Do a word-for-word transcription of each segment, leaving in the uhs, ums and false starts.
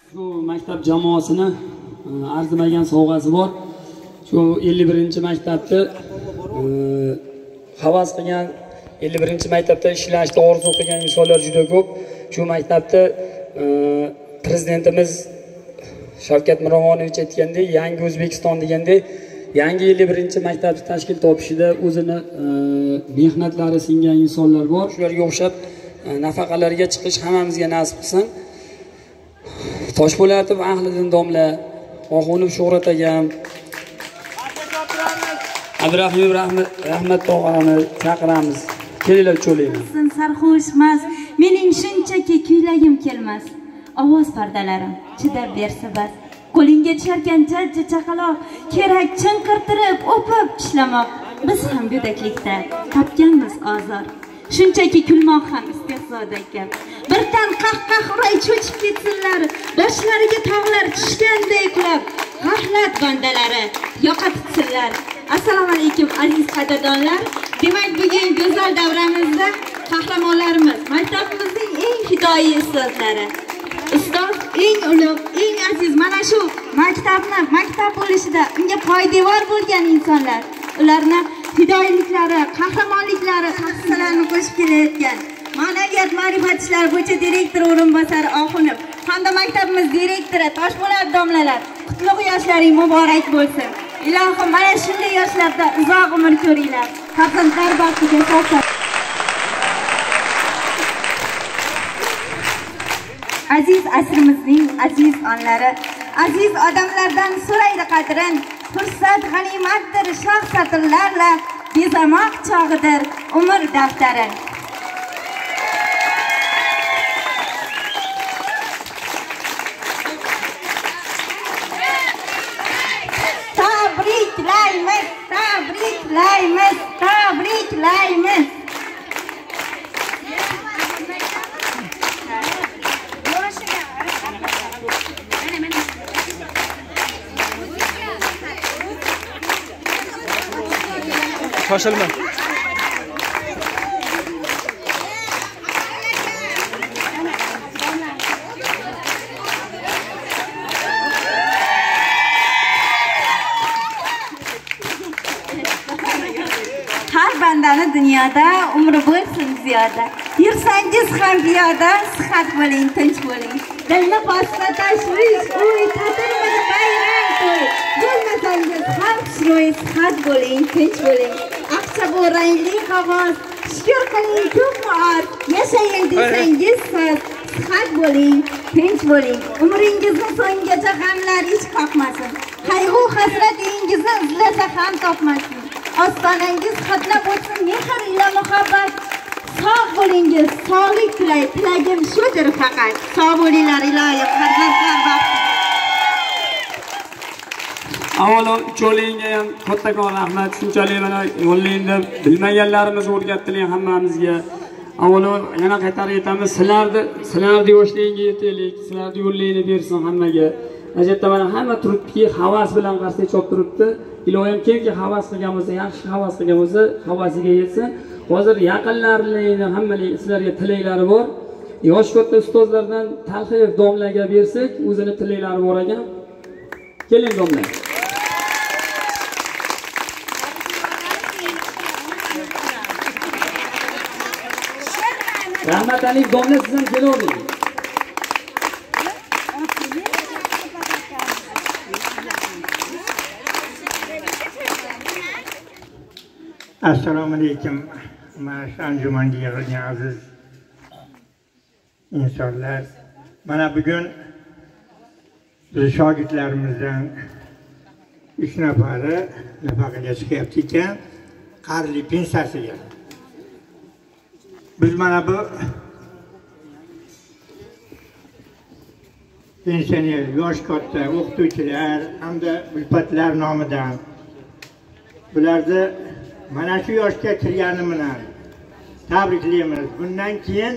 Shu maktab jamoasini arzimagan sovg'asi bor. Shu ellik birinchi maktabda havas qilgan, ellik birinchi maktabda ishlashni orzu qilgan insonlar juda ko'p. Shu maktabda prezidentimiz Shavkat Miromonovich aytgandek, yangi O'zbekiston degandek, yangi ellik birinchi maktabni tashkil topishida o'zini mehnatlari singan insonlar bor. Shularga o'xshab nafaqalarga chiqish hammamizga nasib qilsin. Toshpo'latov Ahliddin domla, Oxunov Shuhrat akam, Abdurahimov Rahmat tog'ani chaqiramiz. Kelinglar cho'laymiz. Sarxushmas, mening shunchaki kuylagim kelmas. Ovoz pardalarim chidab bersa bas. Qo'lingga tusharkan jajji chaqaloq, kerak chinqirtirib, o'pib tishlamoq. Biz ham go'daklikda topganmiz ozor. Shunchaki kulmoq ham istehzoda gap. Birdan qahqah uray cho'chib ketsinlar, boshlariga tog'lar tushganday qilib, g'aflat bandalari yo'qotsinlar. Assalomu alaykum aziz qadrdonlar. Demak, bugun go'zal davramizda qahramonlarimiz, maktabimizning eng fidoyi ustozlari, ustoz eng ulug', eng aziz mana shu maktabni maktab bo'lishida unga poydevor bo'lgan insonlar, ularni fidoyiliklari, qahramonliklari, hissalarini qo'shib kelayotgan Ma'naviyat ma'rifat ishlari bo'yicha direktor o'rinbosari Oxunov hamda maktabimiz direktori Toshpo'latov domlalar, qutlug' yoshlaring muborak bo'lsin. Ilohim mana shunday yoshlarda uzoq umr ko'ringlar. Farzandlar baxtiga sazovor. Aziz asrimizning aziz onlari, aziz odamlardan so'raydi qadrin. Fursat g'animatdir, shoh satrlarla bezamoq chog'idir umr daftari. Tabriklaymiz, tabriklaymiz, tabriklaymiz. Shoshilma. Har bandani dunyoda umri bo'lsin ziyoda. Yursangiz ham piyoda, sihat bo'ling, tinch bo'ling. Dilni postda tashvish, uy, ta'tilmidi bayram to'y. Bo'lmasangiz ham xushro'y, sihat bo'ling, tinch bo'ling. Aqcha bu rangli qog'oz, shukr qiling ko'p maor. Yashaying desangiz soz, sihat bo'ling, tinch bo'ling. Umringizni so'nggacha g'amlar hech qoqmasin. Qayg'u hasratingizni izlasa ham topmasin. Ostonangiz xatlab o'tsin mehr ila muhabbat. Sog' bo'lingiz, sog'lik tilay, tilagim shudir faqat. Sog' bo'linglar iloyim, farzandlar baxti. Avvalo cho'lingga ham kattakon rahmat, shunchalik mana yo'llaying deb bilmaganlarimizni o'rgatdilar hammamizga. Avvalo yana qaytarib aytamiz, sizlarni sizlarni yoshligingga yetaylik, sizlarni yo'llayni bersin hammaga. Ajabda mana hamma turibdiki, havas bilan qarsak chop turibdi. Iloyim kimki havas qilgan bo'lsa, yaxshi havas qilgan bo'lsa, havasiga yetsin. Hozir yaqinlaringni hammalik sizlarga tilaklari bor. Yosh katta ustozlardan Talxiyev domlaga bersak, o'zini tilaklari bor ekan. Keling domla. Rahmatalik domla, siz ham kelavering. Assalomu alaykum. Mana shu anjumanga yig'ilgan aziz insonlar. Mana bugun biz shogirdlarimizdan uch nafari nafaqaga chiqyapti ekan, qarli pensiyasiga. Biz mana bu pensioner, yosh katta o'qituvchilar hamda ulfatlar nomidan bularni mana shu yoshga kirgani bilan tabriklaymiz. Bundan keyin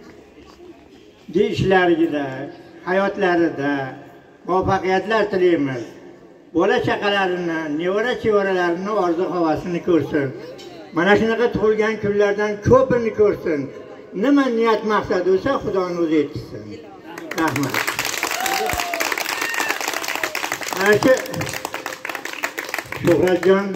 ishlarida, hayotlarida muvaffaqiyatlar tilaymiz. Bola chaqalarini, nevara chevaralarini orzu havasini ko'rsin. Mana shunaqa tug'ilgan kunlardan ko'pini ko'rsin. Nima niyat maqsad bo'lsa, Xudoning o'zi yetsin. Rahmat. Mana shu Shuhratjon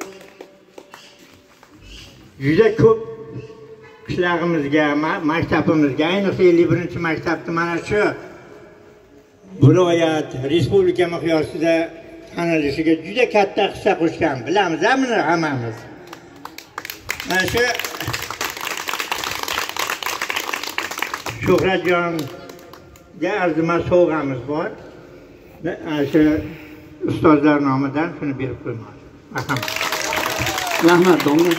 juda ko'p qishlog'imizga, maktabimizga, ayniqsa ellik birinchi maktabda mana shu viloyat, respublika miqyosida tanilishiga juda katta hissa qo'shgan. Bilamiz, buni hammamiz. Mana shu Shuhratjonga arzimas sovg'amiz bor. Ana shu ustozlar nomidan shuni berib qo'ymoqchi. Rahmat. Rahmat, domla.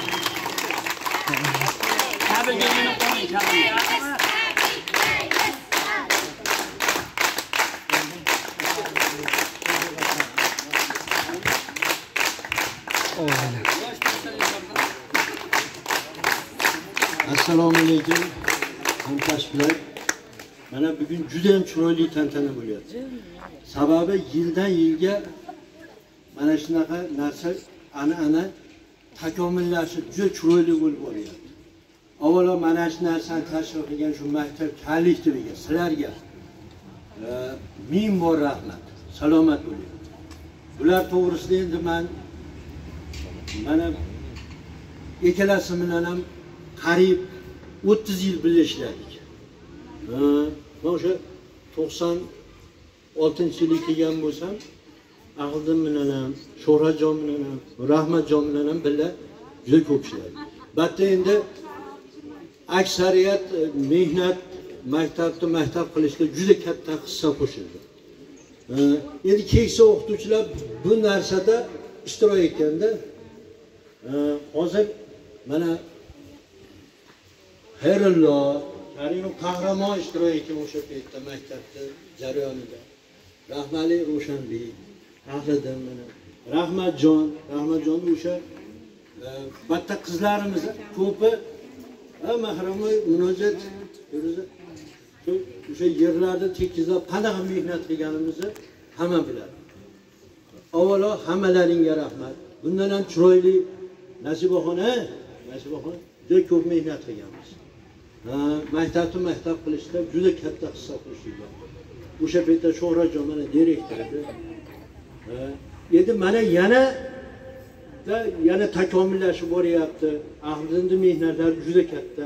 Assalomu alaykum hamkasblar. Mana bugun juda ham chiroyli tantana bo'lyapti. Sababi yildan yilga mana shunaqa narsa ana-ana takomillashib juda chiroyli bo'lib boryapti. Avvalo mana shu narsani tashkil qilgan shu maktab kollektiviga, sizlarga ming bor rahmat. Salomat bo'ling. Bular to'g'risida endi men mana ikkalasi bilan ham qariyb o'ttiz yil birga ishladik. Men o'sha to'qson oltinchi yilga kelgan bo'lsam, Ahildim bilan ham, Shuhratjon bilan ham, Rahmatjon bilan ham birga juda ko'p ishladik. Batda endi aksariyat mehnat maktabda maktab qilishda juda katta hissa qo'shildi. Endi keksa o'qituvchilar bu narsada ishtirok etganda hozir mana Xayrullo, Karim qahramon ishtirok etgan o'sha paytda maktabda jarayonida. Rahmatli Ro'shanbek, Ahlidim mana Rahmatjon, Rahmatjonni o'sha batta qizlarimiz ko'pi mahramay munocat o'sha yerlarda tekizlab qanaqa mehnat qilganimizni hamma biladi. Avvalo hammalaringga rahmat. Bundan ham chiroyli Nasibaxon, Nasibaxon juda ko'p mehnat qilganmiz. Maktabni maktab qilishda juda katta hissa qo'shilgan. O'sha paytda Shuhratjon mana direktor edi. Endi mana yana da yana takomillashib boryapti. Ahlimning mehnatlari juda katta.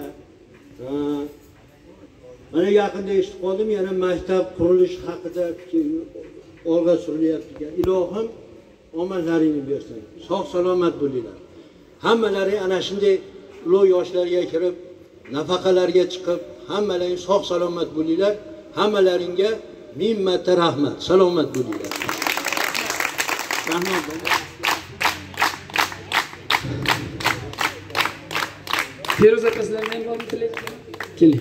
Mana yaqinda eshitib qoldim, yana maktab qurilish haqida olg'a surilyapti ekan. Ilohim omadlaringni bersin. Sog' salomat bo'linglar. Hammalari ana shunday ulug' yoshlarga kirib, nafaqalarga chiqib, hammalaring sog' salomat bo'linglar. Hammalaringga ming marta rahmat. Salomat bo'linglar. Rahmat. Feruza qizlarning bormi tilak? Keling.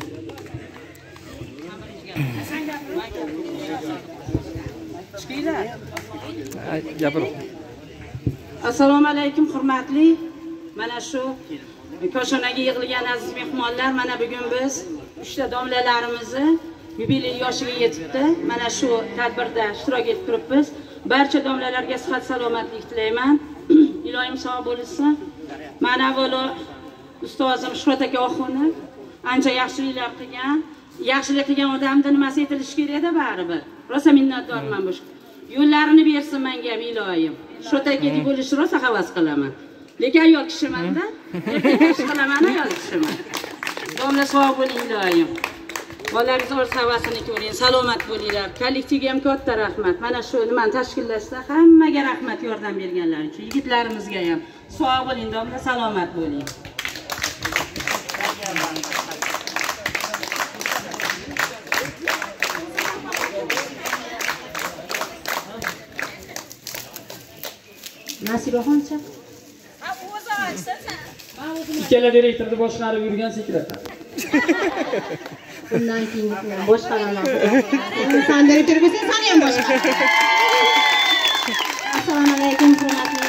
Gapiring. Assalomu alaykum hurmatli. Mana shu koshonaga yig'ilgan aziz mehmonlar, mana bugun biz uchta domlalarimizni yubiley yoshiga yetibdi. Mana shu tadbirda ishtirok etib turibmiz. Barcha domlalarga sihat salomatlik tilayman. Ilohim sog' bo'lsin. Mana avvalo ustozim Shuhrat aka oxuni ancha yaxshiliklar qilgan. Yaxshilik qilgan odamda nimasi aytilishi kerak edi baribir. Rosa minnatdorman bu. Yo'llarini bersin menga ilohim. Shuhrat akadek bo'lishni rosa havas qilaman. Lekin ayol kishiman-da. Ish qilaman ayol kishiman. Domla sog' bo'ling ilohim. Bolalaringiz o'z havasini ko'ring, salomat bo'linglar. Kollektivga ham katta rahmat. Mana shu nimani tashkillashda hammaga rahmat yordam berganlar uchun. Yigitlarimizga ham sog' bo'ling, domla salomat bo'ling. Nasibaxoncha. Ikkala direktorni boshqarib yurgan sekretar. Bundan keyin boshqaraman. Sen direktor bo'lsang, sen ham boshqar. Assalomu alaykum hurmatli.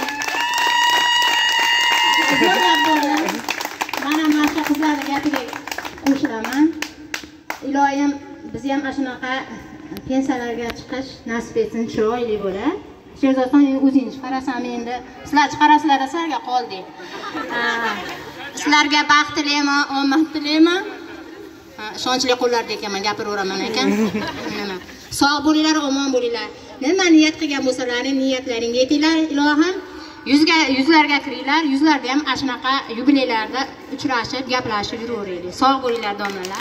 Mana mana qizlarning gapiga qo'shilaman. Ilohim bizni ham shunaqa pensiyalarga chiqish nasib etsin, chiroyli bo'lar. Sherzodxon o'zingiz qarasam endi sizlar chiqarasizlar, sizlarga qoldi. Sizlarga baxt tilayman, omad tilayman. Ishonchli qo'llarda ekanman, gapiraveraman ekan. Nima? Sog' bo'linglar, omon bo'linglar. Nima niyat qilgan bo'lsalaring, niyatlaringga yetinglar, ilohim. Yuzga yuzlarga kiringlar, yuzlarda ham shunaqa yubileylarda uchrashib, gaplashib yuraveraylik. Sog' bo'linglar domlalar.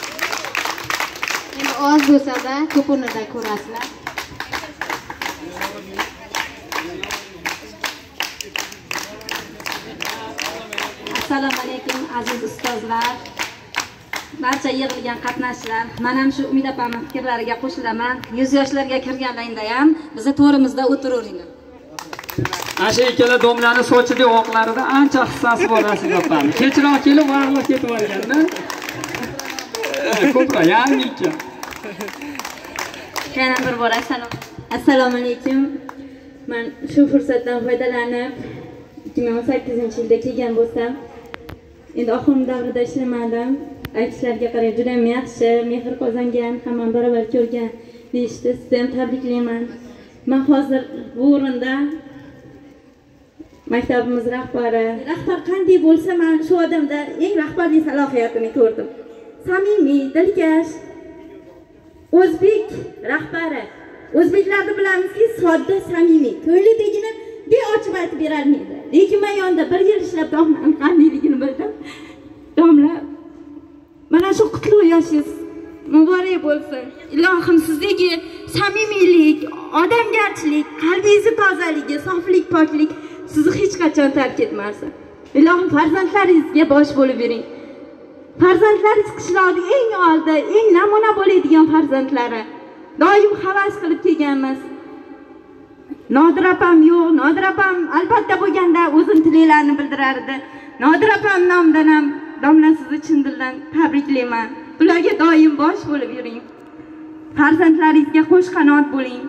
Endi oz bo'lsa-da ko'pinida ko'rasizlar. Assalomu alaykum aziz ustozlar. Barcha yig'ilgan qatnashchilar, men ham shu Umid opamning fikrlariga qo'shilaman. yuz yoshlarga kirganlarida ham bizni to'rimizda o'tiraveringlar. Asha ikkala domlani sochida oqlarida ancha hissasi bor Asha opamning. Kechroq kelib vaqtla ketib olganda. Ko'proq yarim ikki. Yana bir bor assalom. Assalomu alaykum. Men shu fursatdan foydalanib ikki ming o'n sakkizinchi yilda kelgan bo'lsam, endi oxirgi davrida ishlamadim. Aytishlariga qarab juda ham yaxshi, mehr qozongan, hamma barobar ko'rgan deyishdi. Sizni ham tabriklayman. Men hozir bu o'rinda maktabimiz rahbari, rahbar qanday bo'lsa, men shu odamda eng rahbarlik salohiyatini ko'rdim. Samimiy, dilkash, o'zbek rahbari. O'zbeklarni bilamizki, sodda, samimiy, ko'nglidagini beochib aytib berolmaydi. Lekin men yonda bir yil ishlab domlaning qandayligini bildim. Domla, mana shu qutlug' yoshingiz muborak bo'lsin. Ilohim sizdagi samimiylik, odamgarchilik, qalbingiz tozaligi, soflik, poklik sizni hech qachon tark etmasin. Ilohim farzandlaringizga bosh bo'lib bering. Farzandlaringiz qishloqning eng oldi, eng namuna bo'ladigan farzandlari. Doim havas qilib kelganmiz. Nodir opam yo'q, Nodir opam albatta bo'lganda o'zini tilaklarini bildirardi. Nodir opam nomidan ham domla sizni chin dildan tabriklayman. Ularga doim bosh bo'lib yuring. Farzandlaringizga qo'sh qanot bo'ling.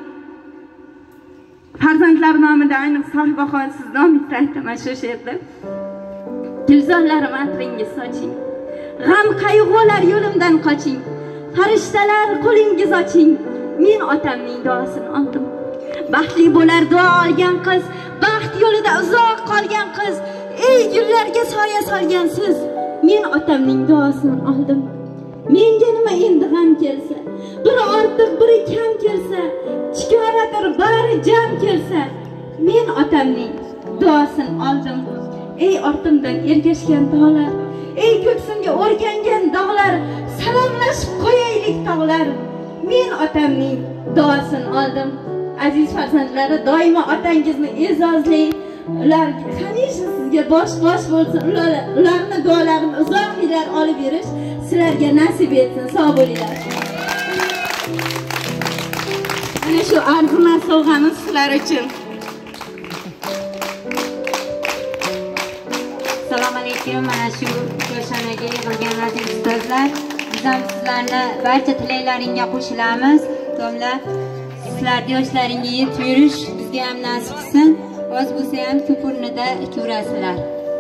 Farzandlar nomidan ayniqsa Sohibaxon siz nomingizni aytaman shu yerda. Gulzorlarim atringiz soching. G'am qayg'ular yo'limdan qoching. Farishtalar qo'lingiz oching. Men otamning duosini oldim. Baxtli bo'lar duo olgan qiz, baxt yo'lida uzoq qolgan qiz, ey gullarga soya solgan siz. Men otamning duosini oldim. Menga nima endi g'am kelsa, biri ortiq, biri kam kelsa, chikoradir bari jam kelsa, men otamning duosini oldim. Ey ortimdan ergashgan tog'lar, ey ko'ksimga o'rgangan dog'lar, salomlashib qo'yaylik tog'lar. Men otamning duosini oldim. Aziz farzandlari, doimo otangizni e'zozlang. Ular hamisha sizga bosh-bosh bo'lsin. Ular ularning duolarini uzoq yillar olib yurish sizlarga nasib etsin. Sog' bo'linglar. Mana shu arzimas sovg'amiz sizlar uchun. Assalomu alaykum. Mana shu ko'shanaga yig'ilgan aziz ustozlar, biz ham sizlarni barcha tilaklaringizga qo'shilamiz. Domla, sizlar yoshlaringga yetib yurish bizga ham nasib qilsin. Oz bo'lsa ham ko'p o'rnida ko'rasizlar.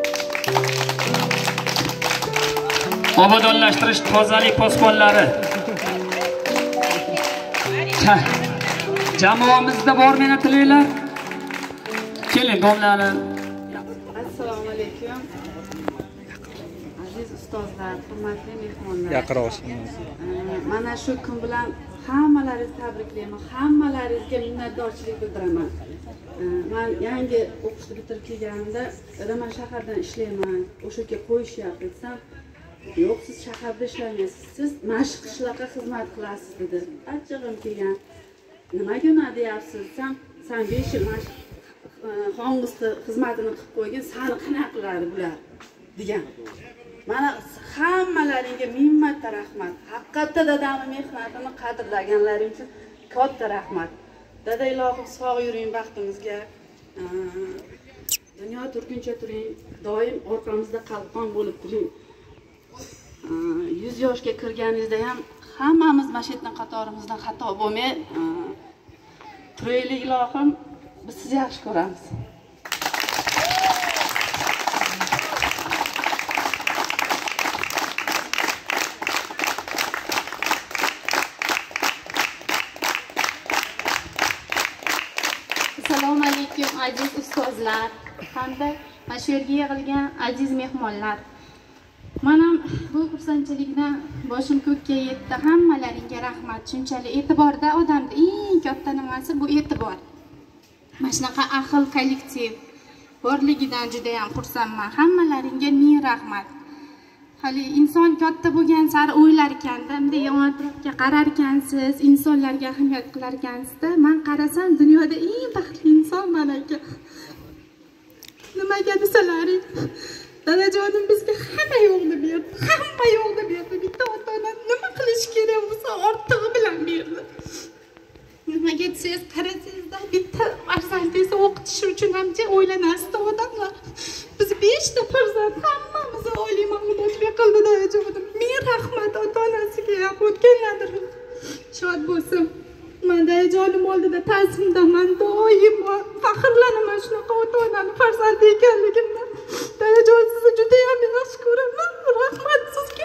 Obodonlashtirish tozalik posbonlari. Jamoamizda bor meni tilaylar. Keling domlani. Assalomu alaykum. Aziz ustozlar, hurmatli mehmonlar. Yaqinroqsiz. Mana shu kun bilan hammalaringizni tabriklayman. Hammalaringizga minnatdorchilik bildiraman. Men yangi o'qishni bitirib kelganimda, "Raman shahardan ishlayman, o'sha yerga qo'yishyapti" desam, "Yo'q, siz shaharda ishlaymaysiz, siz mashq qishloqqa xizmat qilasiz" dedi. Achchig'im kelgan. "Nimaga uni deyapsiz?" desam, "Sen besh yil mashq xongusti xizmatini qilib qo'ygan, seni qanaqa qiladi bular?" degan. Mana hammalaringga ming-marta rahmat. Haqiqatda dadamning mehnatini qadrlaganlaring uchun katta rahmat. Dada ilohim sog' yuring baxtimizga. Dunyo turguncha turing, doim orqamizda qalqon bo'lib turing. yuz yoshga kirganingizda ham hammamiz mashitdan qatorimizdan xato bo'lmay turaylik ilohim. Biz sizni yaxshi ko'ramiz. Assalomu alaykum aziz ustozlar hamda mana shu yerga yig'ilgan aziz mehmonlar. Men ham bu xursandchilikdan boshim ko'kka yetdi. Hammalaringga rahmat. Shunchalik e'tiborda odamda eng katta nimasi bu e'tibor. Mana shunaqa ahil kollektiv borligidan juda ham xursandman. Hammalaringga ming rahmat. Hali inson katta bo'lgan sari o'ylar ekanda, bunday yon atrofga qarar ekansiz, insonlarga ahamiyat qilar ekansiz-da. Men qarasam dunyoda eng baxtli inson men aka. Nimaga desalaring, dadajonim bizga hamma yo'lni berdi, hamma yo'lni berdi. Bitta ota-ona nima qilish kerak bo'lsa ortig'i bilan berdi. Nimaga desangiz, qarasangizda bitta farzandingizni o'qitish uchun ham o'ylanasiz odamlar. Biz beshta farzand hammamiz oliy ma'lumotli qildi dadajonim. Ming rahmat ota-onasiga ham o'tganlardir. Shod bo'lsin. Men dadajonim oldida ta'zimdaman, doimo faxrlanaman shunaqa ota-onani farzandi ekanligimdan. Dadajon sizni juda ham yaxshi ko'raman. Rahmat sizga.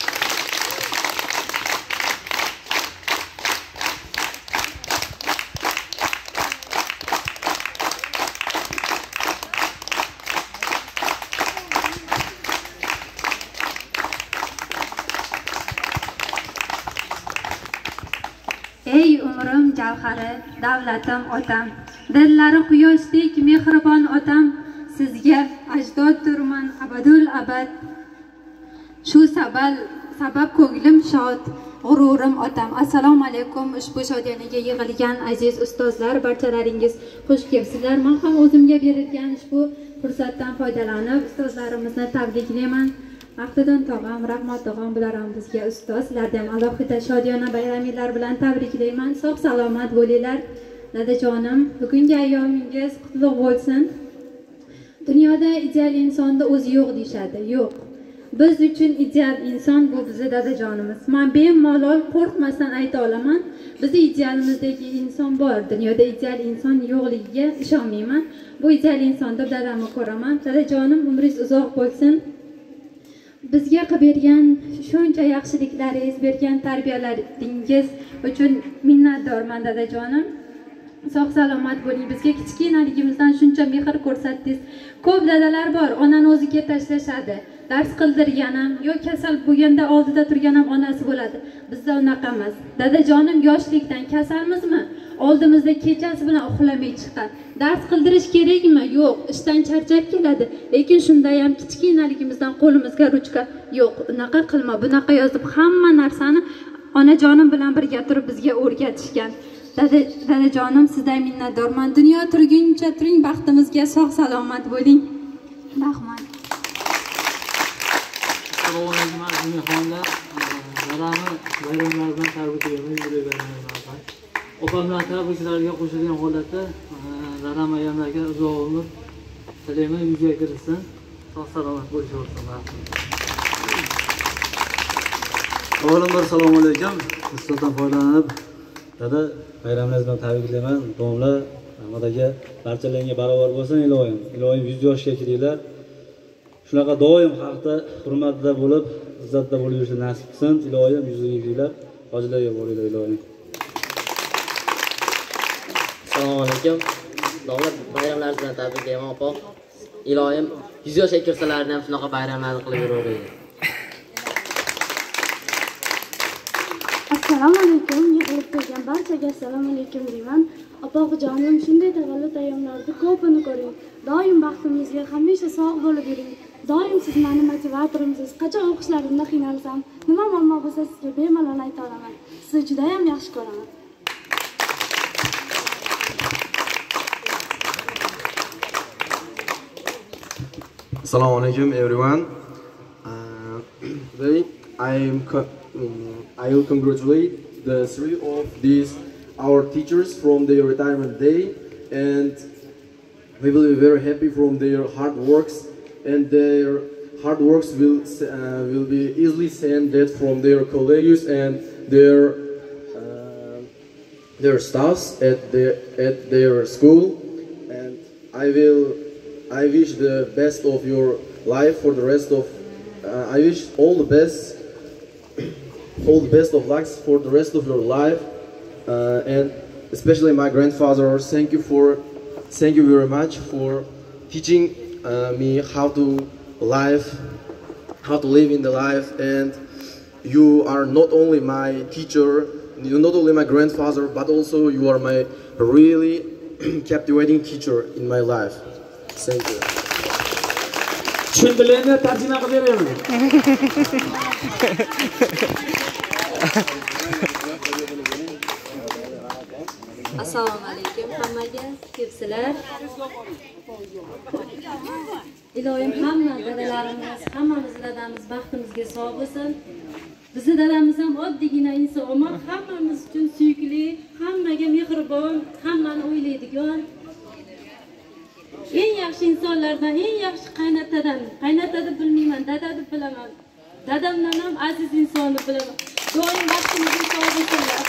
Ey umrim javhari, davlatim otam, dillari quyoshdek mehribon otam, sizga ajdoddirman abadul abad. Shu sabab sabab ko'nglim shod, g'ururim otam. Assalomu alaykum. Ushbu shodiyonaga yig'ilgan aziz ustozlar, barchalaringiz xush kelibsizlar. Men ham o'zimga berilgan ushbu fursatdan foydalanib ustozlarimizni tabriklayman. Aftidan tog'am, Rahmat tog'am bular ham bizga ustoz. Sizlarni ham alohida shodiyona bayraminglar bilan tabriklayman. Sog' salomat bo'linglar. Dadajonim, bugungi ayyomingiz qutlug' bo'lsin. Dunyoda ideal insonda o'zi yo'q deyshadi. Yo'q. Biz uchun ideal inson bu bizning dadajonimiz. Men bemalol qo'rqmasdan ayta olaman. Bizning idealimizdagi inson bor. Dunyoda ideal inson yo'qligiga ishonmayman. Bu ideal insonda dadamni ko'raman. Dadajonim, umringiz uzoq bo'lsin. Bizga qilib bergan shuncha yaxshiliklaringiz, bergan tarbiyalaringiz uchun minnatdorman dadajonim. Sog' salomat bo'ling. Bizga kichkinaligimizdan shuncha mehr ko'rsatdingiz. Ko'p dadalar bor, onani o'ziga tashlashadi. Dars qildirganim yo kasal bo'lganda oldida turgan ham onasi bo'ladi. Bizda unaqa emas. Dadajonim yoshlikdan kasalmizmi? Oldimizda kechasi bilan uxlamay chiqqan. Dars qildirish kerakmi? Yo'q, ishdan charchab keladi. Lekin shunda ham kichkinaligimizdan qo'limizga ruchka, yo'q, unaqa qilma, bunaqa yozib hamma narsani onajonim bilan birga turib bizga o'rgatishgan. Dada dadajonim, sizdan minnatdorman. Dunyo turguncha turing, baxtimizga sog' salomat bo'ling. Rahmat. Assalomu alaykum aziz mehmonlar. Dadamni bayramlar bilan tabriklayman. Opam bilan tabriklarga qo'shilgan holatda dadam ayamlarga uzoq umr tilayman, yuzaga kirsin. Sog' salomat bo'lishaversin. Avvalambor assalomu alaykum. Fursatdan foydalanib dada bayramlaringiz bilan tabriklayman. Domla Ahmadaga barchalaringga barobar bo'lsin ilohim. Ilohim yuz yoshga kiringlar. Shunaqa doim xalqda hurmatda bo'lib, izzatda bo'lib yurishni nasib qilsin. Ilohim yuziga kiringlar. Hojilarga bo'linglar ilohim. Assalomu alaykum. Davlat bayramlaringiz bilan tabriklayman opa. Ilohim yuz yoshga kirsalarni ham shunaqa bayramlarni qilib yuraveraylik. Assalomu alaykum. Yig'ilib kelgan barchaga assalomu alaykum deyman. Opajonim, shunday tavallud ayyomlarida ko'pini ko'ring. Doim baxtimizga hamisha sog' bo'lib yuring. Doim siz meni motivatorimsiz. Qachon o'qishlarimda qiynalsam, nima muammo bo'lsa sizga bemalol ayta olaman. Sizni juda ham yaxshi ko'raman. Assalamu alaikum everyone. Uh, today I am um, I will congratulate the three of these our teachers from their retirement day, and we will be very happy from their hard works, and their hard works will uh, will be easily seen that from their colleagues and their uh, their staffs at their at their school, and I will. I wish the best of your life for the rest of. Uh, I wish all the best, all the best of luck for the rest of your life, uh, and especially my grandfather. Thank you for, thank you very much for teaching uh, me how to live, how to live in the life, and you are not only my teacher, you're not only my grandfather, but also you are my really captivating teacher in my life. Thank you. Tushundilarmi? Tarjima qilib beraman. Assalomu alaykum hammaga, kimsizlar? Iloyim hamma dadalarimiz, hammamiz dadamiz baxtimizga sog' bo'lsin. Bizi dadamiz ham oddiygina inson, ammo hammamiz uchun suyukli, hammaga mehribon, hammani o'ylaydigan. Eng yaxshi insonlardan, eng yaxshi qaynatadan, qaynata deb bilmayman, dada deb bilaman. Dadamdan ham aziz insonni bilaman. Doim baxtimizga sog' bo'lsinlar.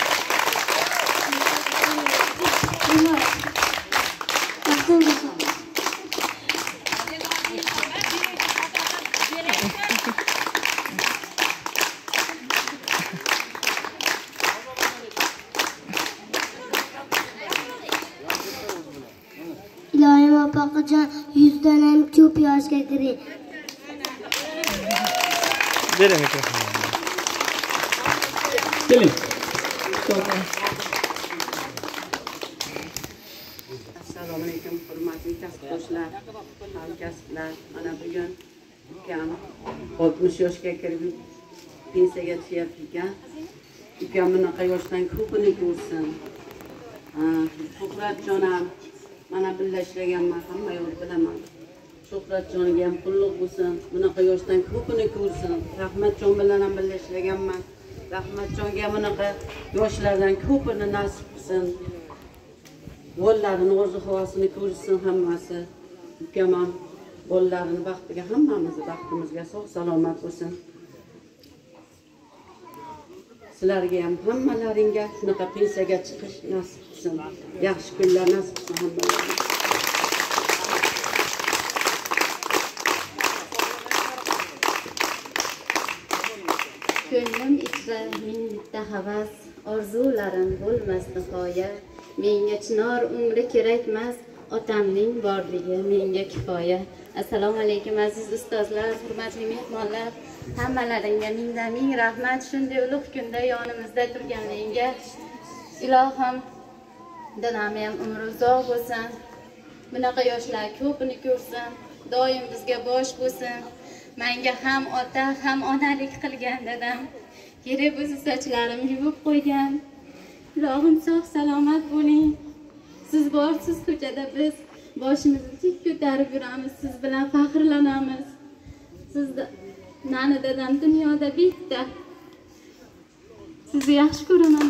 İlohim opaqijon yuzdan ham ko'p yoshga kiring. Bering mikrofonni. Keling. Assalomu alaykum hurmatli kasbdoshlar, hamkasblar. Mana bugun ukam oltmish yoshga kirib pensiyaga tushyapti ekan. Ukam bunaqa yoshdan ko'pini ko'rsin. Shuhratjonam mana birga ishlaganman, hamma yo'l bilaman. Shuhratjoniga ham qulluq bo'lsin, bunaqa yoshdan ko'pini ko'rsin. Rahmatjon bilan ham birga ishlaganman. Rahmatjonga bunaqa yoshlardan ko'pini nasib qilsin. Bolalarini orzu havasini ko'rsin hammasi. Ukam ham bolalarini baxtiga, hammamizni baxtimizga sog' salomat bo'lsin. Sizlarga ham hammalaringga shunaqa pensiyaga chiqish nasib qilsin. Yaxshi kunlar nasib qilsin hammalaringga. Ko'nglim ichra ming bitta havas, orzularim bo'lmas nihoya. Menga chinor umri kerakmas, otamning borligi menga kifoya. Assalomu alaykum aziz ustozlar, hurmatli mehmonlar. Hammalaringga mingdan ming rahmat, shunday ulug' kunda yonimizda turganligingga. Ilohim dadam ham umri uzoq bo'lsin. Bunaqa yoshlar ko'pini ko'rsin, doim bizga bosh bo'lsin. Menga ham ota, ham onalik qilgan dadam. Kerak bo'lsa sochlarimni yuvib qo'ygan. Ilohim sog' salomat bo'ling. Siz borsiz ko'chada, biz boshimizni tik ko'tarib yuramiz, siz bilan faxrlanamiz. Sizni nani dadam dunyoda bitta. Sizni yaxshi ko'raman.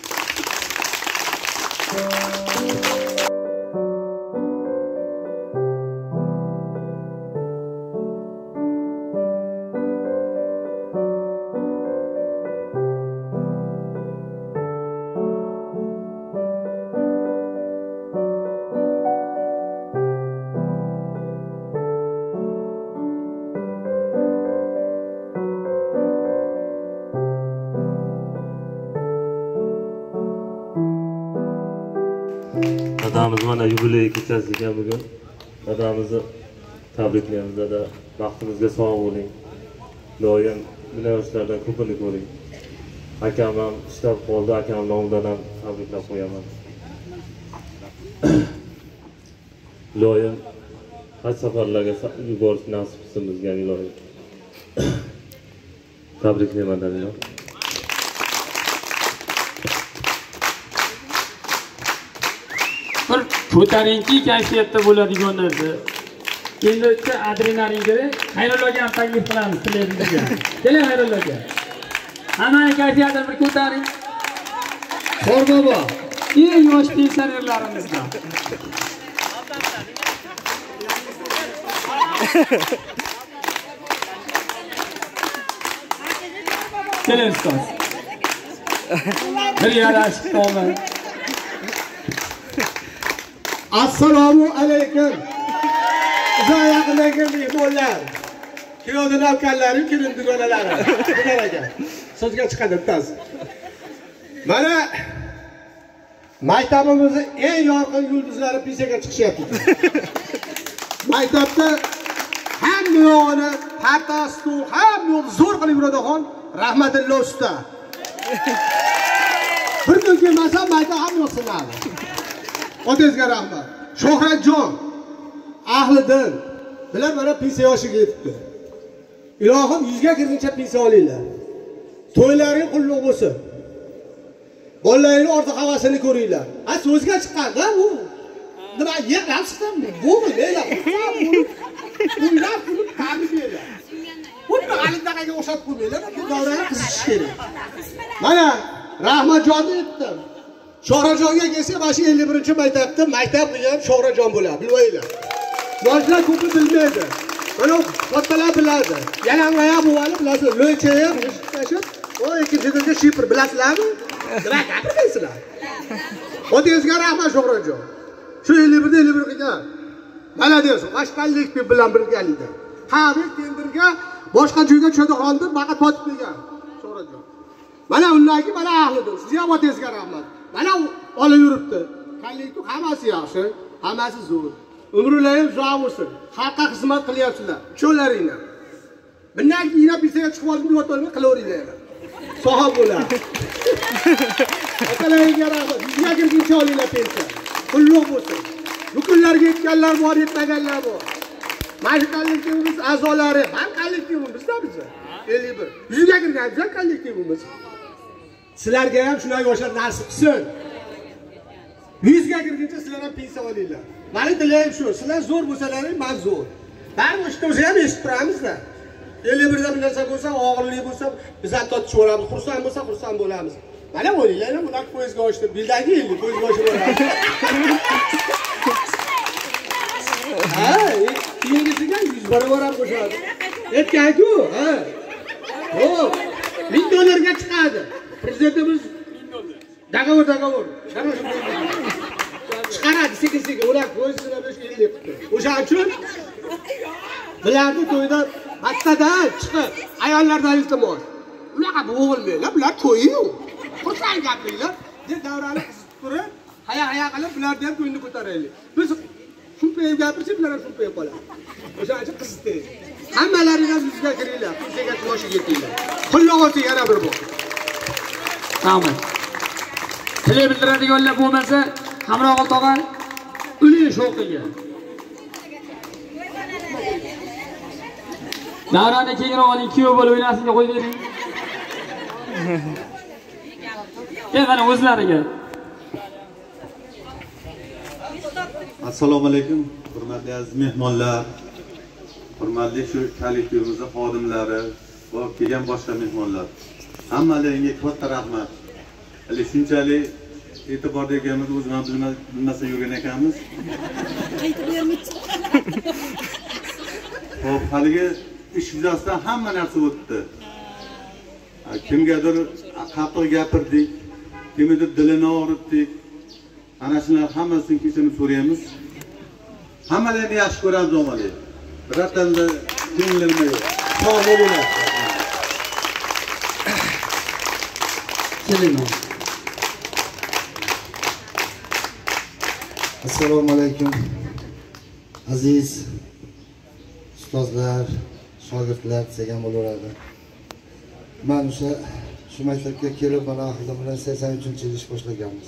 Dadamiz mana yubiley kechasi ekan bugun. Dadamizni tabriklaymiz. Dada, baxtimizga sog' bo'ling. Doim bunday yoshlardan ko'pini ko'ring. Akam ham ishlab qoldi, akam nomidan ham tabriklab qo'yaman. Ilohim haj safarlarga yuborish nasib qilsin bizga ilohim. Tabriklayman dadam. Bir ko'tarinki kayfiyatda bo'ladigan narsa. Endi o'tsa adrenalin kerak. Xayrulloga ham taklif qilamiz sizlarga. Keling Xayrulloga. Hamma kayfiyatni bir ko'taring. Qorbobo, eng yosh pensionerlarimizdan. Keling ustoz. Bir yarashib qolmang. Assalomu alaykum. Uzoq yaqindagi mehmonlar. Kuyovni navkarlari, kelin dugonalari. Bular ekan. So'zga chiqadi bittasi. Mana maktabimizning eng yorqin yulduzlari pensiyaga chiqishyapti. Maktabda hamma yo'g'ini, parta, stol, hamma yo'g'ini zo'r qilib yuradigan Rahmatilla usta. Bir kun kelmasam mayda ham yo'qsinadi. Otangizga rahmat. Shohratjon ahlidan bilan mana pensiya yoshiga yetibdi. Ilohim yuzga kirguncha pensiya olinglar. To'ylaring qulluq bo'lsin. Bolalaringning ortiq havasini ko'ringlar. Ha, so'zga chiqqanda bu nima yig'lamsizmi? Bu nima? Uylab kulib ta'bir beradi. Buni alindaqaga o'xshatib qo'ymanglar, bu davrada qiziqish kerak. Mana Rahmatjonni aytdim. Shohrajonga kelsa, mana shu ellik birinchi maktabda maktab ham Shohrajon bo'ladi, bilmaylar. Yoshlar ko'pi bilmaydi. Mana kattalar biladi. Yalang'oyoq bo'lib, bilasizlar, lo'chaya tashib, o ikkinchidan shifr bilasizlarmi? Nima gapirmaysizlar? Otangizga rahmat Shohrajon. Shu ellik birda ellik bir qilgan. Malades, boshqalik bilan birgalikda. Qabul tendirga boshqa joyga tushadi holda faqat totib qo'ygan Shohrajon. Mana undan keyin mana ahlidir. Sizga ham otangizga rahmat. Mana olib yuribdi. Qallikni hammasi yaxshi, hammasi zo'r. Umrlaringiz uzoq bo'lsin. Xalqqa xizmat qilyapsizlar. Cho'llaringlar. Bundan keyin ham bizga chiqib olib o'tolmay qilaveringlar. Soha bo'ladi. Otalaringga rahmat. Bizga kirguncha olinglar pensiya. Qulluq bo'lsin. Bu kunlarga yetganlar bor, yetmaganlar bor. Mana kollektivimiz a'zolari, ham kollektivimiz bizda biz. ellik bir. Yuzga kirgan bizlar kollektivimiz. Sizlarga ham shunday yoshlar nasib qilsin. Yuzga kirguncha sizlar ham pensiya olinglar. Meni tilayim shu. Sizlar zo'r bo'lsalaring, men zo'r. Baribir ishda o'zi ham eshitib turamizda. ellik birda bir narsa bo'lsa, og'irlik bo'lsa, biz ham totib o'ramiz. Xursand bo'lsa, xursand bo'lamiz. Mana o'ylanglar, ular poyezga ochdi. Bildagi ellik poyezga ochib o'ramiz. Ha, keyingisiga yuz barobar ham qo'shadi. Aytgan-ku, ha. Xo'p, ming dollarga chiqadi. Prezidentimiz dogovor dogovor. Chiqaradi sekin-sekin, ular poyezdlar besh ellik qildi. O'sha uchun bularni to'yda hattadan chiqib, ayollardan iltimos. Ularga bo'g'ilmaylar, bular to'yi-yu. Xursand gapiringlar. deb davrani qizib turib, haya-haya qilib bularni ham ko'ngilni ko'taraylik. Biz shunpayib gapirsak, bular ham shunpayib qoladi. O'sha uchun qizitdik. Hammalaringiz yuzga kiringlar, pensiyaga yoshiga yetinglar. Qullaq olsa yana bir bor. Tamam. Tile bildiradiganlar bo'lmasa, Hamroqul tog'a uling sho'qiga. Davrani kengroq oling, kuyov bo'lib o'ynasinga qo'yib bering. Ey mana o'zlariga. Assalomu alaykum, hurmatli aziz mehmonlar, hurmatli shu kollektivimizning xodimlari va kelgan boshqa mehmonlar. Hammalaringga katta rahmat. Hali shunchalik e'tibor berganimiz o'zimiz bilmasa yurgan ekanmiz. Xo'p, haligi ish yuzasidan hamma narsa o'tdi. Kimgadir qattiq gapirdik, kimgadir dilini og'ritdik. Ana shular hammasidan kechirim so'raymiz. Hammalarni yaxshi ko'ramiz omali. Biratanda ko'nglimda yo'q. Sog' bo'linglar. Keling. Assalomu alaykum. Aziz ustozlar, shogirdlar degan bo'laveradi. Men o'sha shu maktabga kelib, mana ahlim bilan sakson uchinchi yil ish boshlaganmiz.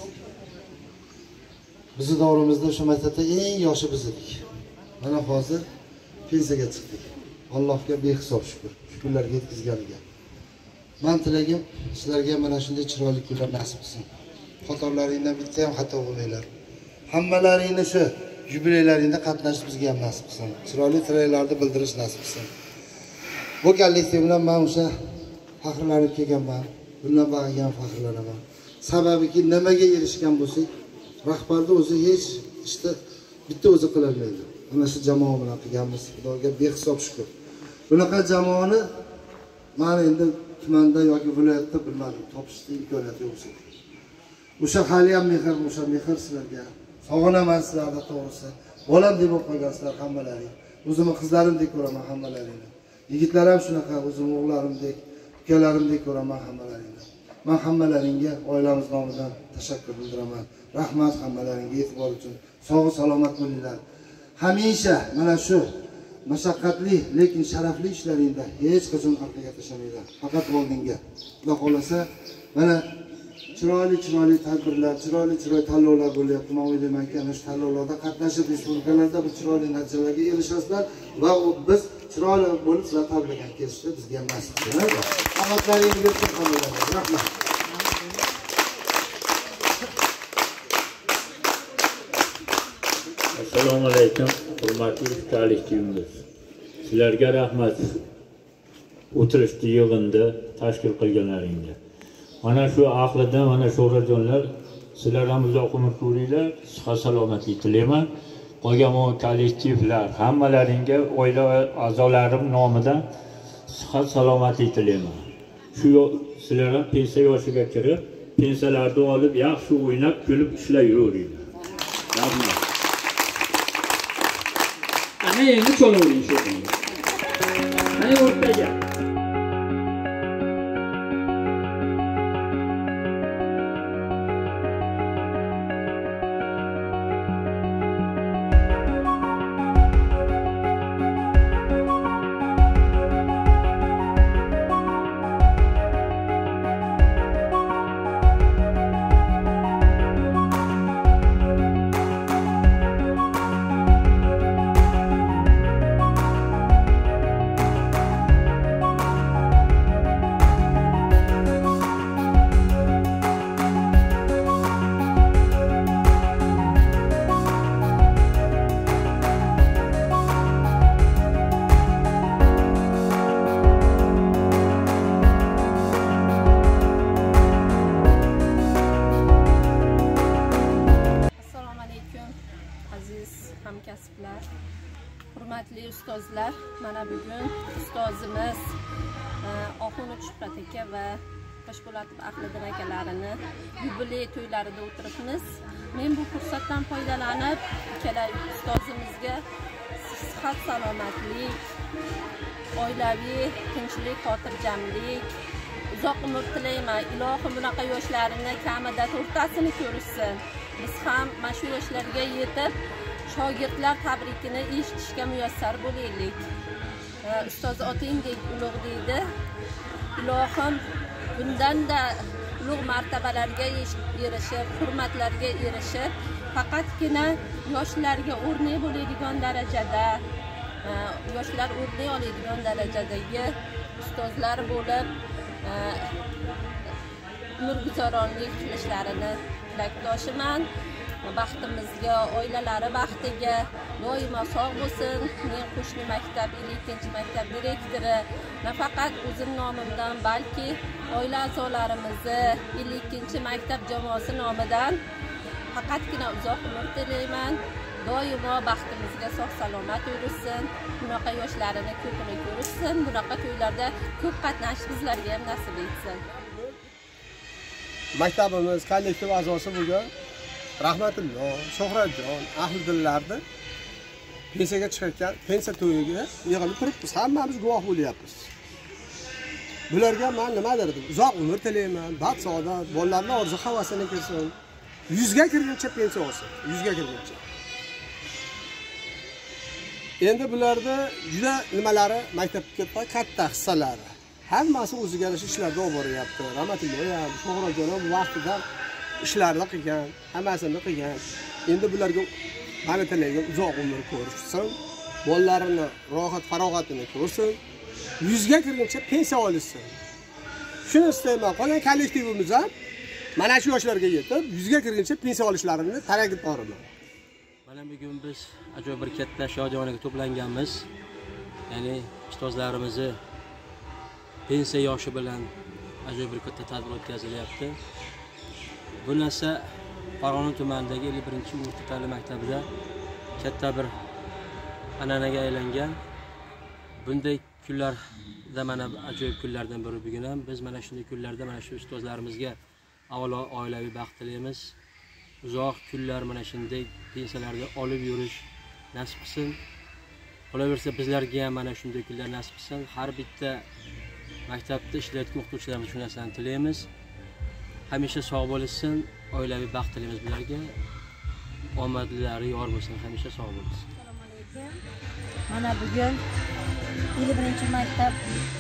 Bizi davrimizda shu maktabda eng yoshi biz edik. Mana hozir pensiyaga chiqdik. Allohga behisob shukr. Shukrlarga yetkazganiga. Men tilagim sizlarga mana shunday chiroyli kunlar nasib qilsin. Xatolarringdan bitta ham xato bo'lmaylar. Hammalaringni shu yubileylaringda qatnashish bizga ham nasib qilsin. Chiroyli tilaklarni bildirish nasib qilsin. Bu kollektiv bilan men o'sha faxrlanib kelganman. Bundan bag'riga ham faxrlanaman. Sababiki nimaga erishgan bo'lsak, rahbarda o'zi hech ishda bitta o'zi qila olmaydi. Mana shu jamoa bilan qilganmiz. Xudoga behisob shukr. Bunaqa jamoani men endi tumanda yoki viloyatda bilmadim, topishning imkoniyati yo'q. O'sha hali ham mehr, o'sha mehr sizlarga. Sog'inaman sizlarga to'g'risi. Bolam deb qo'ygansizlar hammalaring. O'zimni qizlarimdek ko'raman hammalaringni. Yigitlar ham shunaqa, o'zim o'g'larimdek, ukalarimdek ko'raman hammalaringni. Men hammalaringga oilamiz nomidan tashakkur bildiraman. Rahmat hammalaringga e'tibor uchun. Sog' salomat bo'linglar. Hamisha mana shu mashaqqatli lekin sharafli ishlaringda hech qachon orqaga tashlamanglar, faqat oldinga. Xudo xolasa mana chiroyli chiroyli tadbirlar, chiroyli chiroyli tanlovlar bo'lyapti. Men o'ylaymanki, ana shu tanlovlarda qatnashib, respublikalarda bir chiroyli natijalarga erishasizlar va biz chiroyli bo'lib sizlar tabriklab kelishda bizga ham nasib bo'ladi. Omadlaringizga tilab rahmat. Assalomu alaykum, hurmatli ishtirokchilarimiz. Sizlarga rahmat. O'tirishdi yig'inda tashkil qilganlaringga. Mana shu aqlida, mana sho'rajonlar, sizlar ham uzoq umr ko'ringlar, sihat salomatlik tilayman. Qolgan kollektivlar hammalaringga oila a'zolarim nomidan sihat salomatlik tilayman. Shu sizlar ham pensiya yoshiga kirib, pensiyalarni olib, yaxshi o'ynab, kulib ishlayveringlar. Rahmat. Ana endi cho'lavering shu qilib. Ana o'rtaga. hamkasblar, hurmatli ustozlar, mana bugun ustozimiz Oxun Uchqat aka va Toshpo'latov Ahliddin akalarini yubiley to'ylarida o'tiribmiz. Men bu fursatdan foydalanib ikkala ustozimizga sihat salomatlik, oilaviy tinchlik, xotirjamlik, uzoq umr tilayman. Ilohim bunaqa yoshlarni kamida to'rttasini ko'rishsin. Biz ham mana shu yoshlarga yetib shogirdlar tabrikini eshitishga muyassar bo'laylik. Ustoz otingdek ulug' deydi. Ilohim bundan-da ulug' martabalarga erishib, hurmatlarga erishib, faqatgina yoshlarga o'rnak bo'ladigan darajada, yoshlar o'rnak oladigan darajadagi ustozlar bo'lib, umr guzoronlik qilishlarini tilakdoshiman. Baxtimizga, oilalari baxtiga doimo sog' bo'lsin. Men qo'shni maktab, ikkinchi maktab direktori nafaqat o'zim nomimdan, balki oila a'zolarimizni ikkinchi maktab jamoasi nomidan faqatgina uzoq umr tilayman. Doimo baxtimizga sog' salomat yursin. Bunaqa yoshlarni ko'pini ko'rishsin. Bunaqa to'ylarda ko'p qatnashish bizlarga ham nasib etsin. Maktabimiz kollektiv a'zosi bo'lgan Rahmatullo, Shohratjon, Ahliddinlarni pensiyaga chiqayotgan pensiya to'yiga yig'ilib turibmiz. Hammamiz guvoh bo'lyapmiz. Bularga men nima derdim? Uzoq umr tilayman, baxt saodat, bolalarning orzu havasini kirsin. yuzga kirguncha pensiya olsin, yuzga kirguncha. Endi bularda juda nimalari maktabga katta hissalari. Hammasi o'ziga yarasha ishlarda olib boryapti. Rahmatullo ham, Shohratjon ham vaqtida ishlarni qilgan, hammasini qilgan. Endi bularga mana tilayga uzoq umr ko'rishsin, bolalarini rohat farog'atini ko'rsin, yuzga kirguncha pensiya olishsin. Shuni istayman. Qolgan kollektivimiz ham mana shu yoshlarga yetib, yuzga kirguncha pensiya olishlarini talab qoraman. Mana bugun biz ajoyib bir katta shojonaga to'planganmiz. Ya'ni ustozlarimizni pensiya yoshi bilan ajoyib bir katta tadbir o'tkazilyapti. Bu narsa Farg'ona tumanidagi ellik birinchi o'rta ta'lim maktabida katta bir an'anaga aylangan. Bunday kunlarda mana ajoyib kunlardan biri bugun ham biz mana shunday kunlarda mana shu ustozlarimizga avvalo oilaviy baxt tilaymiz. Uzoq kunlar mana shunday pensiyalarda olib yurish nasib qilsin. Qolaversa bizlarga ham mana shunday kunlar nasib qilsin. Har bitta maktabda ishlayotgan o'qituvchilarimiz shu narsani tilaymiz. Hamisha sog' bo'lsin, oilaviy baxt tilaymiz bularga. Omadlari yor bo'lsin, hamisha sog' bo'lsin. Assalomu alaykum. mana bugun ellik birinchi maktab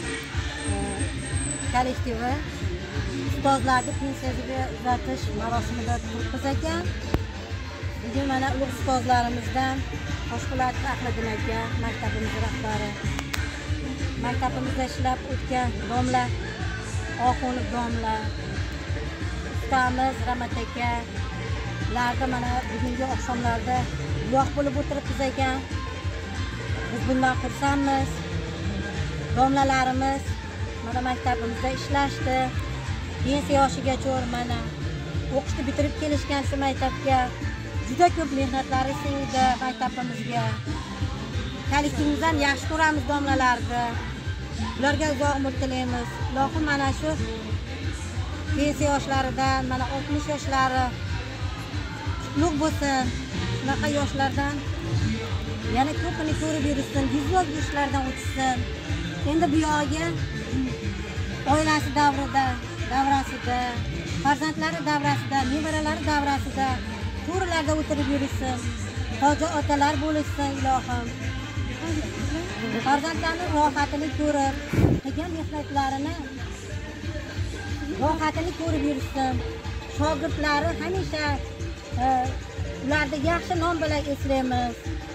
kollektivi ustozlarni pensiyaga uzatish marosimida turibmiz ekan. Bugun mana ulug' ustozlarimizdan Toshpo'lat Ahliddin aka, maktabimiz rahbari, maktabimizda ishlab o'tgan domla Oxunov domla, ustamiz Ramat aka larda mana bugungi oqshomlarda guvoh bo'lib o'tiribmiz ekan. Biz bundan xursandmiz. Domlalarimiz mana maktabimizda ishlashdi. Pensiya yoshigacha mana o'qishni bitirib kelishgan shu maktabga juda ko'p mehnatlari singdi maktabimizga. Kollektivimizdan yaxshi ko'ramiz domlalarni. Ularga uzoq umr tilaymiz. Ilohim mana shu pensiya yoshlaridan mana oltmish yoshlari qutlug' bo'lsin. Shunaqa yoshlardan yana ko'pini ko'rib yursin, yuzlab ishlardan o'tsin. Endi bu yog'iga oilasi davrida, davrasida, farzandlari davrasida, nevaralari davrasida to'rlarda o'tirib yursin. Hoji otalar bo'lishsin ilohim. Farzandlarning rohatini ko'rib, qilgan mehnatlarini rohatini ko'rib yursin. Shogirdlari hamisha ularni yaxshi nom bilan eslaymiz.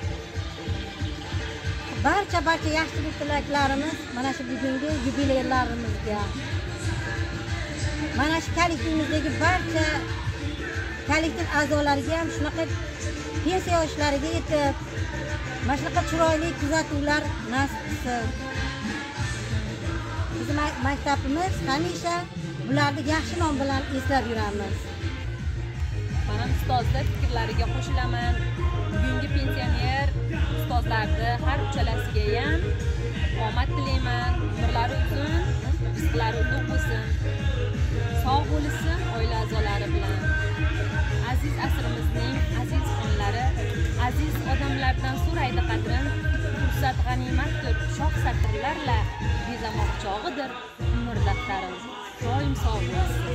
Barcha barcha yaxshilik tilaklarimiz mana shu bugungi yubileylarimizga. Mana shu kollektivimizdagi barcha kollektiv a'zolariga ham shunaqa pensiya yoshlariga yetib, mana shunaqa chiroyli kuzatuvlar nasib qilsin. Bizning maktabimiz hamisha bularni yaxshi nom bilan eslab yuramiz. Mana ustozlar fikrlariga qo'shilaman. Bugungi pensioner ustozlarni har uchalasiga ham omad tilayman. Umrlari uzun, rizqlari ulug' bo'lsin. Sog' bo'lsin oila a'zolari bilan. Aziz asrimizning aziz xonlari, aziz odamlardan so'raydi qadrin. Fursat g'animatdir, shoh satrlarla bezamoq chog'idir umr daftarim. Doim sog' bo'lsin.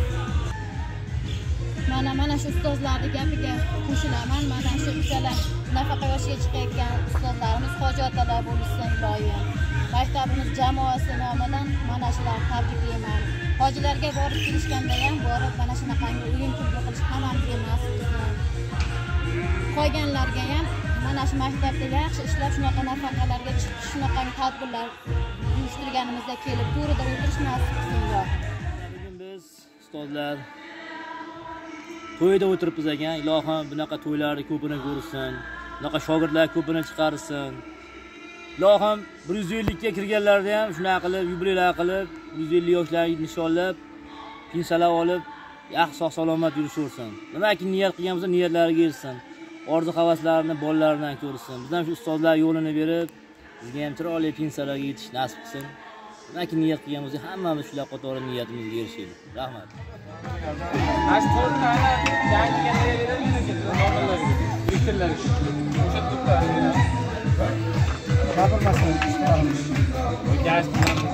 Mana mana shu ustozlarning gapiga qo'shilaman. Mana shu uchala nafaqa yoshiga chiqayotgan ustozlarimiz hoji otalar bo'lsin iloyim. Maktabimiz jamoasi nomidan mana shularni tabriklayman. Hojilarga borib kelishganda ham borib mana shunaqangi o'yin kulgu qilish hammamizga nasib qilsin. Qolganlarga ham mana shu maktabda yaxshi ishlab shunaqa nafaqalarga chiqish, shunaqangi tadbirlar uyushtirganimizda kelib to'rida o'tirish nasib qilsin. Bugun biz ustozlar to'yda o'tiribmiz ekan. Ilohim bunaqa to'ylarni ko'pini ko'rsin. Bunaqa shogirdlar ko'pini chiqarsin. Ilohim bir yuz ellik ga kirganlarda ham shunaqa qilib, yubileylar qilib, yuz ellik yoshlarni nishonlab, pensiyalar olib, yaxshi sog' salomat yurishaversin. Nimaki niyat qilganimizda niyatlariga erishsin. Orzu havaslarini bolalaridan ko'rsin. Bizdan shu ustozlar yo'lini berib, bizga ham chiroyli pensiyalarga yetish nasib qilsin. Nimaki niyat qilganimizda hammamiz shular qatori niyatimizga erishaylik. Rahmat. Ash to'rtani yangi kelganlar beramiz Viktorlar. O'sha to'rtlar. Gapirmasdan chiqamiz. Gash.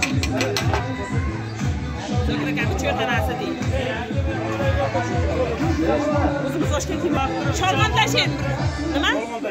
So'ngra gapi cho'rtanasi deydi. O'zimiz oshga kim bor? Sholmonlashin. Nima?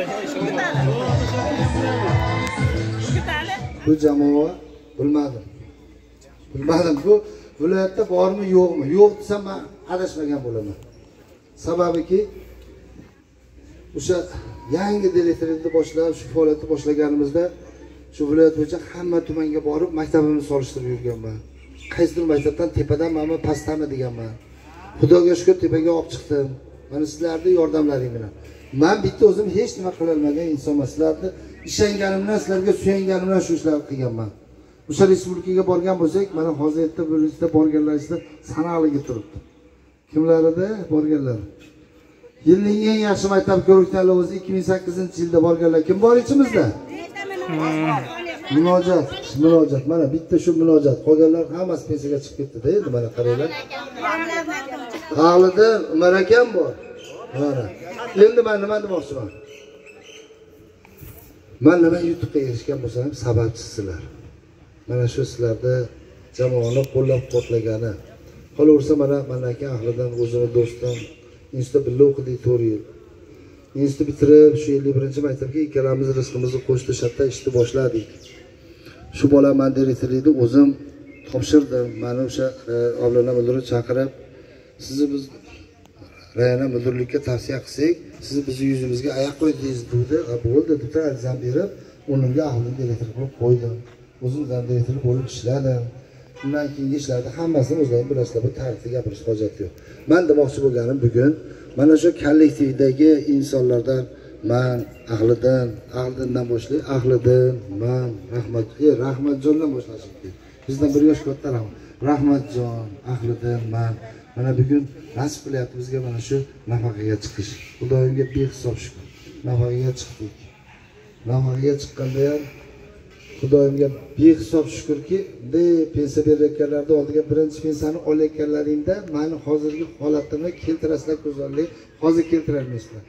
Yigitali. Bu jamoa bilmadim. Bilmadim bu viloyatda bormi yo'qmi? Yo'q desam men adashmagan bo'laman. Sababiki o'sha yangi direktorlikni boshlab, shu faoliyatni boshlaganimizda shu viloyat bo'yicha hamma tumanga borib maktabimizni solishtirib yurganman. Qaysidir maktabdan tepadan men pastami deganman. Xudoga shukr tepaga olib chiqdim. Mana sizlarning yordamlaring bilan. Men bitta o'zim hech nima qila olmagan insonman. Sizlarni ishonganimdan, sizlarga suyanganimdan shu ishlarni qilganman. O'sha respublikaga borgan bo'lsak, mana hozirda bo'lishda borganlaringizda sanaqliga turibdi. Kimlarida borganlar? Yilning eng yaxshi maktab ko'rik-tanlovi o'zi ikki ming sakkizinchi yilda borganlar kim bor ichimizda? Murojaat, murojaat. Mana bitta shu murojaat. Qolganlar hammasi pensiyaga chiqib ketdi-da, endi mana qaranglar. Ahliddin Umar akam bor. Mana. Endi men nima demoqchiman? Men nima yutuqqa erishgan bo'lsam ham sababchisizlar. Mana shu sizlarda jamoani qo'llab-quvvatlagani. Qolaversa mana mana aka Ahliddin o'zini do'stim, institutda birga o'qidik to'rt yil. institut bitirib shu ellik birinchi maktabga ikkalamiz rizqimizni qo'shdi shartta ishni boshladik. Shu bola men direktorlikni o'zim topshirdim. Meni o'sha avlona mudirni chaqirib, sizni biz rayona mudirlikka tavsiya qilsak, siz bizni yuzimizga oyoq qo'ydingiz dedi. Bo'ldi deb arizam berib, unga ahlim direktor qilib qo'ydim. O'zim ham direktor bo'lib ishladim. Undan keyingi ishlarda hammasini o'zlaring bilasizlar, bu tarixda gapirish hojati yo'q. Men demoqchi bo'lganim bugun mana shu kollektivdagi insonlardan men Ahliddin, Ahliddindan boshlaydi, Ahliddin, men Rahmat, e Rahmatjondan boshlashim kerak. Bizdan bir yosh kattaroq. Rahmatjon, Ahliddin, men mana bugun nasib qilyapti bizga mana shu nafaqaga chiqish. Xudoyimga behisob shukr. Nafaqaga chiqdik. Nafaqaga chiqqanda ham Xudoyimga behisob shukrki, de pensiya berayotganlarda oldiga birinchi pensiyani olayotganlaringda meni hozirgi holatimni keltirasizlar ko'zlarga, hozir keltirolmaysizlar.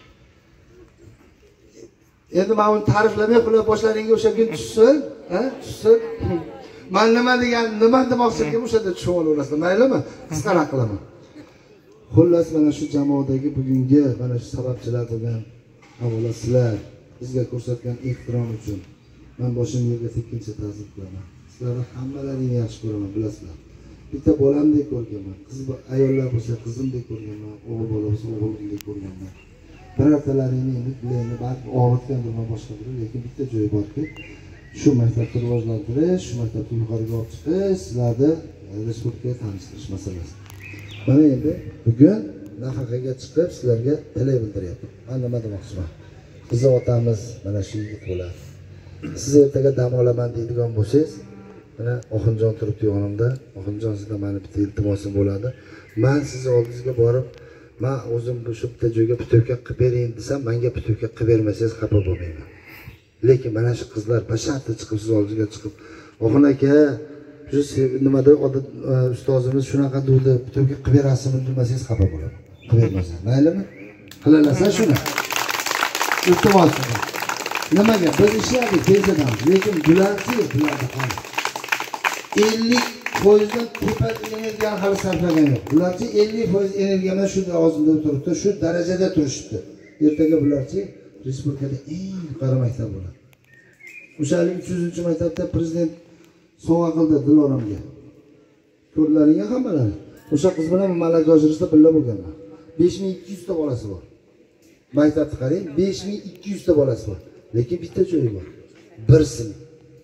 Endi men uni ta'riflamay qo'yib boshlaringga o'sha kun tushsin, ha? Tushsin. Men nima degan, nima demoqchi edim o'shada tushunib olasizlar, maylimi? Qisqaroq qilaman. Xullas mana shu jamoadagi bugungi mana shu sababchilar bo'lgan avvalo sizlar bizga ko'rsatgan ehtirom uchun men boshim yerga tekkincha ta'zim qilaman. Sizlarni hammalaringni yaxshi ko'raman, bilasizlar. Bitta bolamdek ko'rganman, qiz ayollar bo'lsa qizimdek ko'rganman, o'g'il bola bo'lsa o'g'limdek ko'rganman. Birortalaringni endi bilayni balki og'ritgandirman boshqadir, lekin bitta joyi borki, shu maktabni rivojlantirish, shu maktabni yuqoriga olib chiqish, sizlarni respublikaga tanishtirish masalasi. Mana endi bugun nafaqaga chiqib sizlarga tilak bildiryapman. Men nima demoqchiman? Bizni otamiz mana shu yigit bo'ladi. Siz ertaga dam olaman deydigan bo'lsangiz, mana Oxunjon turibdi yonimda. Oxunjon, sizdan meni bitta iltimosim bo'ladi. Men sizni oldingizga borib, men o'zim shu bitta joyga putovka qilib bering desam, menga putovka qilib bermasangiz xafa bo'lmayman. Lekin mana shu qizlar basharti chiqib siz oldingizga chiqib, "Oxun aka, shu nimada ustozimiz shunaqa degdi, putovka qilib berasizmi?" demasangiz xafa bo'laman. Qilib bermasangiz, maylimi? Qilalasizlar shuni. Iltimos. Nimaga? Biz ishladik, tezadamiz, lekin bularchi, bularni qani. ellik foizdan tepa energiyani hali sarflagan yo'q. Bularchi ellik foiz energiyani shu lavozimda turibdi, shu darajada turishibdi. Ertaga bularchi respublikada eng yuqori maktab bo'ladi. O'shalik uch yuzinchi maktabda prezident sovg'a qildi Diloramga. Ko'rlaringga hammalari. O'sha qiz bilan Malaka Ojrisda birga bo'lganman. besh ming ikki yuz ta bolasi bor. Maktabni qarang, besh ming ikki yuz ta bolasi bor. Lekin bitta joyi bor. bir sinf.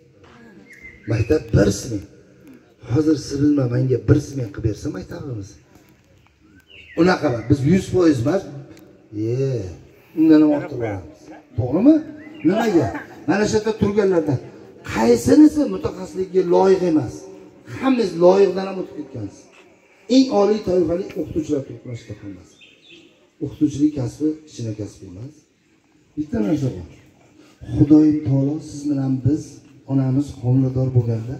Maktab bir sinf. Hozir siz bilma menga bir sinf qilib bersa maktabimiz. Unaqa biz yuz foiz emas. Ye, undan ham ortib boramiz. To'g'rimi? Nimaga? Mana shu yerda turganlarda qaysinisi mutaxassislikka loyiq emas? Hammangiz loyiqdan ham o'tib ketgansiz. Eng oliy toifali o'qituvchilar turibdi hammasi. O'qituvchilik kasbi kichkina kasb emas. Bitta narsa bor. Xudoyim taolo siz bilan biz onamiz homilador bo'lganda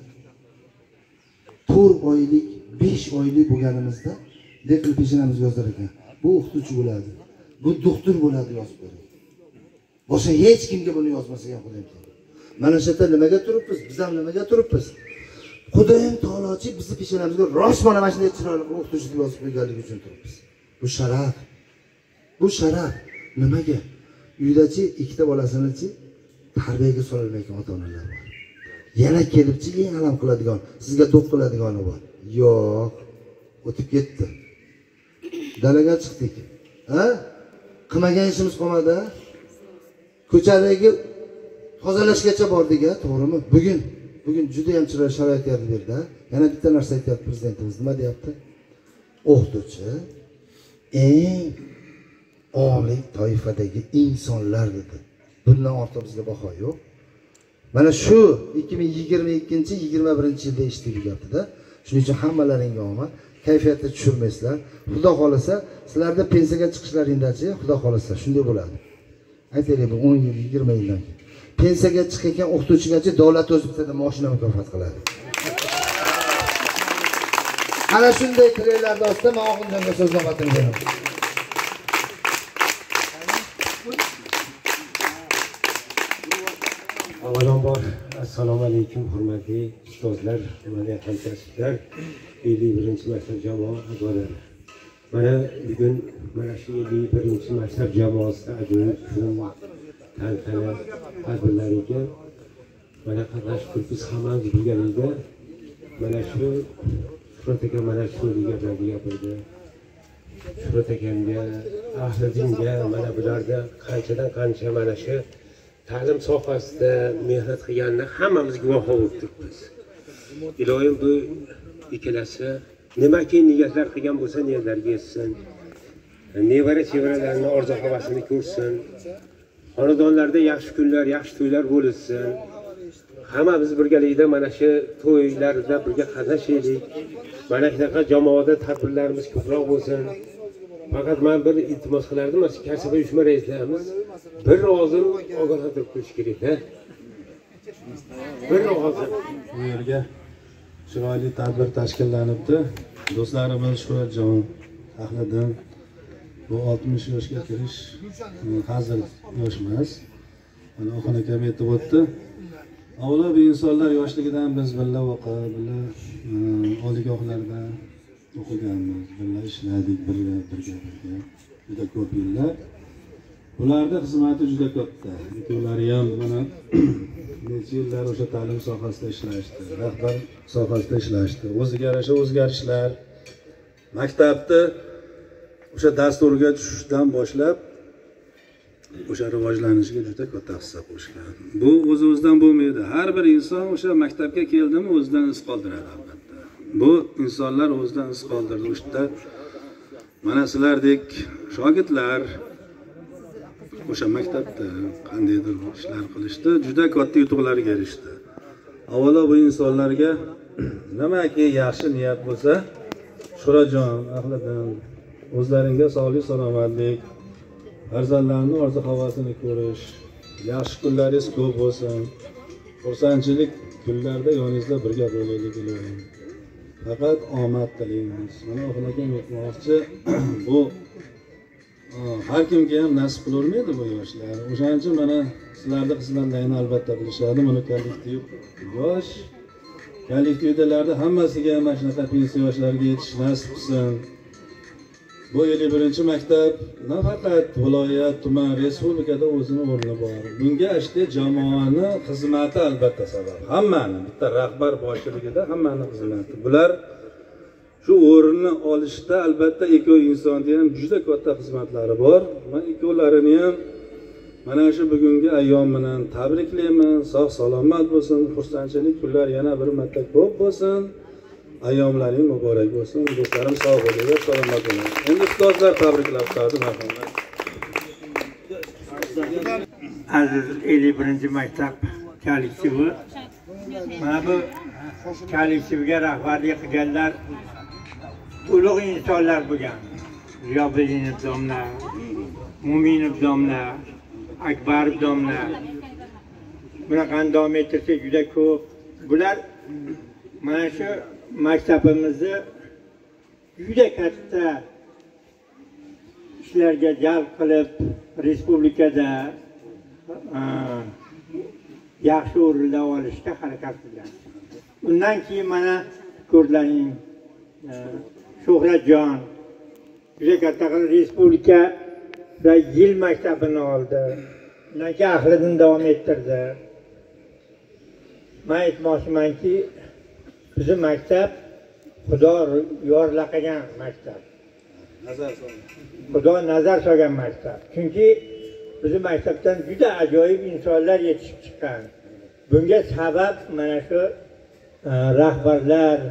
to'rt oylik, besh oylik bo'lganimizda dekil peshinamizga yozar ekan. Bu o'qituvchi bo'ladi. Bu doktor bo'ladi yozib bering. Boshqa hech kimga buni yozmasa ham Xudoyim taolo. Mana shu yerda nimaga turibmiz? Biz ham nimaga turibmiz? Xudoyim taolochi bizni peshinamizga rost mana mana shunday chiroyli o'qituvchilik yozib qo'yganligi uchun turibmiz. Bu sharaf. Bu sharaf. Nimaga? Uydachi ikkita bolasini-chi tarbiyaga sololmayotgan ota-onalar bor. Yana kelibchi eng alam qiladigan, sizga do'q qiladigani bor. Yo'q, o'tib ketdi. Dalaga chiqdik. Ha? Qilmagan ishimiz qolmadi. Ko'chadagi tozalashgacha bordik-a, to'g'rimi? Bugun, bugun juda ham chiroyli sharoit yaratib berdi. Yana bitta narsa aytayapti prezidentimiz. Nima deyapti? O'qituvchi eng oliy toifadagi insonlar dedi. Bundan ortiq bizga baho yo'q. Mana shu ikki ming yigirma ikkinchi yigirma birinchi yilda eshitilyapti-da. Shuning uchun hammalaringga omad, kayfiyatni tushirmaysizlar. Xudo xolasa, sizlarda pensiyaga chiqishlaringdachi, Xudo xolasa shunday bo'ladi. Aytaylik, bu o'n yil, yigirma yildan keyin pensiyaga chiqqan o'qituvchigacha davlat o'z bitta mashina mukofot qiladi. Ana shunday tilaklarda ostida men Oxunjonga so'z navbatini beraman. Avvalambor assalomu alaykum hurmatli ustozlar, hurmatli hamkasblar, ellik birinchi maktab jamoa a'zolari. Mana bugun mana shu ellik birinchi maktab jamoasida ajoyib kun, tantana tadbirlariga mana qatnashib turibmiz. Hammamiz birgalikda mana shu Shuhrat aka mana shu gaplarni gapirdi. Shuhrat akamga, Ahmadinga, mana bularda qanchadan qancha mana shu ta'lim sohasida mehnat qilganini hammamiz guvoh bo'lib turibmiz. Iloyim bu ikkalasi nimaki niyatlar qilgan bo'lsa niyatlarga yetsin. Nevara chevaralarni orzu havasini ko'rsin. Xonadonlarda yaxshi kunlar, yaxshi to'ylar bo'lsin. Hammamiz birgalikda mana shu to'ylarda birga qatnashaylik. Mana shunaqa jamoada tadbirlarimiz ko'proq bo'lsin. Faqat men bir iltimos qilardim, mana kasaba uyushma raislarimiz bir og'zin ogohlantirib qo'yish kerak-da. Bir og'zin. Bu yerga chiroyli tadbir tashkillanibdi. Do'stlarimiz Shuhratjon, Ahliddin bu oltmish yoshga kirish hazil yosh emas. Mana Oxon akam aytib o'tdi. Avvalo bu insonlar yoshligidan biz birga o'qib, birga oliygohlarda o'qiganmiz, birga ishladik, birga birga birga juda ko'p yillar. Ularda xizmati juda katta. Ikkovlari ham mana necha yillar o'sha ta'lim sohasida ishlashdi, rahbar sohasida ishlashdi. O'ziga yarasha o'zgarishlar, maktabni o'sha dasturga tushishdan boshlab o'sha rivojlanishiga juda katta hissa qo'shgan. Bu o'z-o'zidan bo'lmaydi. Har bir inson o'sha maktabga keldimi o'zidan iz qoldiradi albatta. Bu insonlar o'zidan iz qoldirdi. O'shda mana sizlardek shogirdlar o'sha maktabda qandaydir ishlar qilishdi, juda katta yutuqlarga erishdi. Avvalo bu insonlarga nimaki yaxshi niyat bo'lsa, Shuhratjon, Ahliddin, o'zlaringga sog'lik, salomatlik, farzandlarning orzu havasini ko'rish, yaxshi kunlaringiz ko'p bo'lsin. Xursandchilik kunlarda yoningizda birga bo'laylik ilohim. Faqat omad tilaymiz. Mana Oxon akam aytmoqchi, bu har kimga ham nasib qilavermaydi bu yoshlar. O'shaning uchun mana sizlarning xizmatlaringizni albatta bilishadi. Buni kollektiv yosh, kollektivdalarda hammasiga mana shunaqa pensiya yoshlarga yetish nasib qilsin. Bu ellik birinchi maktab nafaqat viloyat, tuman, respublikada o'zining o'rni bor. Bunga ishda jamoani xizmati albatta sabab. Hammani bitta rahbar boshchiligida hammani xizmati. Bular shu o'rinni olishda albatta ikkov insonning ham juda katta xizmatlari bor. Men ikkovlarini ham mana shu bugungi ayyom bilan tabriklayman. Sog' salomat bo'lsin, xursandchilik kunlar yana bir marta ko'p bo'lsin. Ayyomlaring muborak bo'lsin. Do'stlarim sog' bo'linglar, salomat bo'linglar. Endi ustozlar tabriklab turadi marhamat. Aziz ellik birinchi maktab kollektivi, mana bu kollektivga rahbarlik qilganlar ulug' insonlar bo'lgan. Ziyobiddinov domla, Mo'minov domla, Akbarov domla. Bunaqani davom ettirsa juda ko'p. Bular mana shu maktabimizni juda katta ishlarga jalb qilib, respublikada yaxshi o'rinlar olishga harakat qilgan. Undan keyin mana ko'rlaring Shuhratjon juda katta qilib respublikada yil maktabini oldi. Undan keyin Ahliddin davom ettirdi. Men aytmoqchimanki, bizim maktab Xudo yorlaqagan maktab. Nazar solgan. Xudo nazar solgan maktab. Chunki bizim maktabdan juda ajoyib insonlar yetishib chiqqan. Bunga sabab mana shu rahbarlar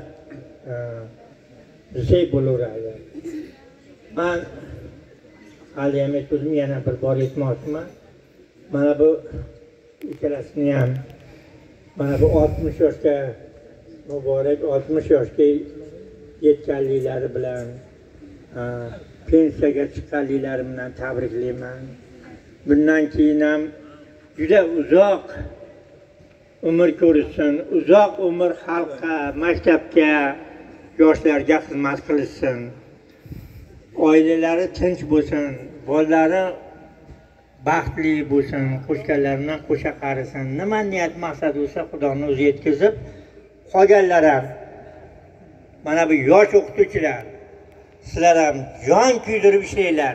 desay bo'laveradi. Men hali ham o'zim yana bir bor aytmoqchiman. Mana bu ikkalasini ham mana bu oltmish yoshga muborak oltmish yoshga yetganliklari bilan pensiyaga chiqqanliklari bilan tabriklayman. Bundan keyin ham juda uzoq umr ko'rishsin, uzoq umr xalqqa, maktabga, yoshlarga xizmat qilishsin. Oilalari tinch bo'lsin, bolalari baxtli bo'lsin, qo'shganlaridan qo'sha qarisin. Nima niyat maqsad bo'lsa Xudoning o'zi yetkazib, qolganlar ham mana bu yosh o'qituvchilar sizlar ham jon kuydirib ishlanglar.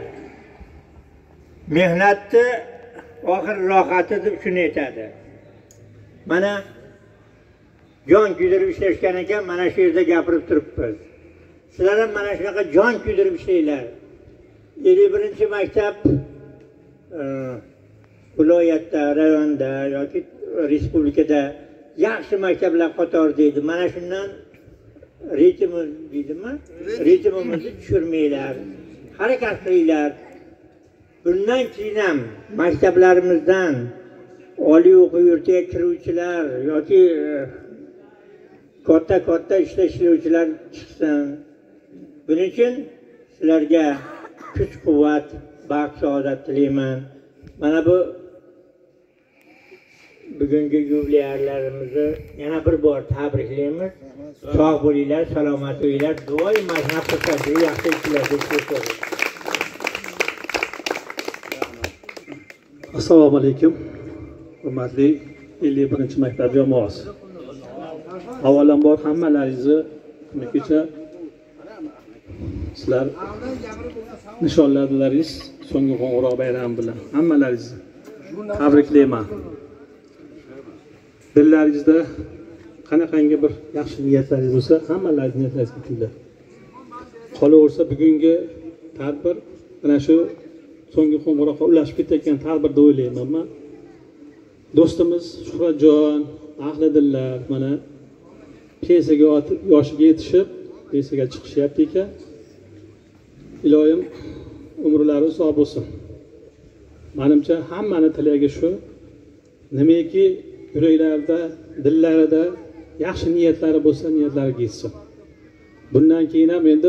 Mehnatni oxir rohati deb shuni aytadi. Mana jon kuydirib ishlashgan ekan, mana shu yerda gapirib turibmiz. Sizlar ham mana shunaqa jon kuydirib ishlanglar. ellik birinchi maktab viloyatda, rayonda yoki respublikada yaxshi maktablar qatori deydi. Mana shundan ritm deydimi? Ritmimizni tushirmanglar. Harakat qilinglar. Bundan keyin ham maktablarimizdan oliy o'quv yurtiga kiruvchilar yoki katta-katta ishda ishlovchilar chiqsin. Buning uchun sizlarga kuch-quvvat, baxt, saodat tilayman. Mana bu bugungi yubileylarimizni yana bir bor tabriklaymiz. Sog' bo'linglar, salomat bo'linglar. Doim mazhab qilsangiz yaxshi ishlar deb so'rayman. Assalomu alaykum. Hurmatli ellik birinchi maktab jamoasi. Avvalambor hammalaringizni kuni kecha sizlar nishonladilaringiz so'nggi qo'ng'iroq bayrami bilan. Hammalaringizni tabriklayman. Dillaringizda qanaqangi bir yaxshi niyatlaringiz bo'lsa, hammalaringiz niyatlaringizga tillar. Qolaversa bugungi tadbir mana shu so'nggi qo'ng'iroqqa ulashib ketayotgan tadbir deb o'ylayman men. Do'stimiz Shuhratjon, ahli dillar mana pensiyaga yoshiga yetishib, pensiyaga chiqishyapti ekan. Iloyim umrlari uzoq bo'lsin. Menimcha hammani tilagi shu. Nimaki yuraklarida, dillarida yaxshi niyatlari bo'lsa, niyatlariga yetsin. Bundan keyin ham endi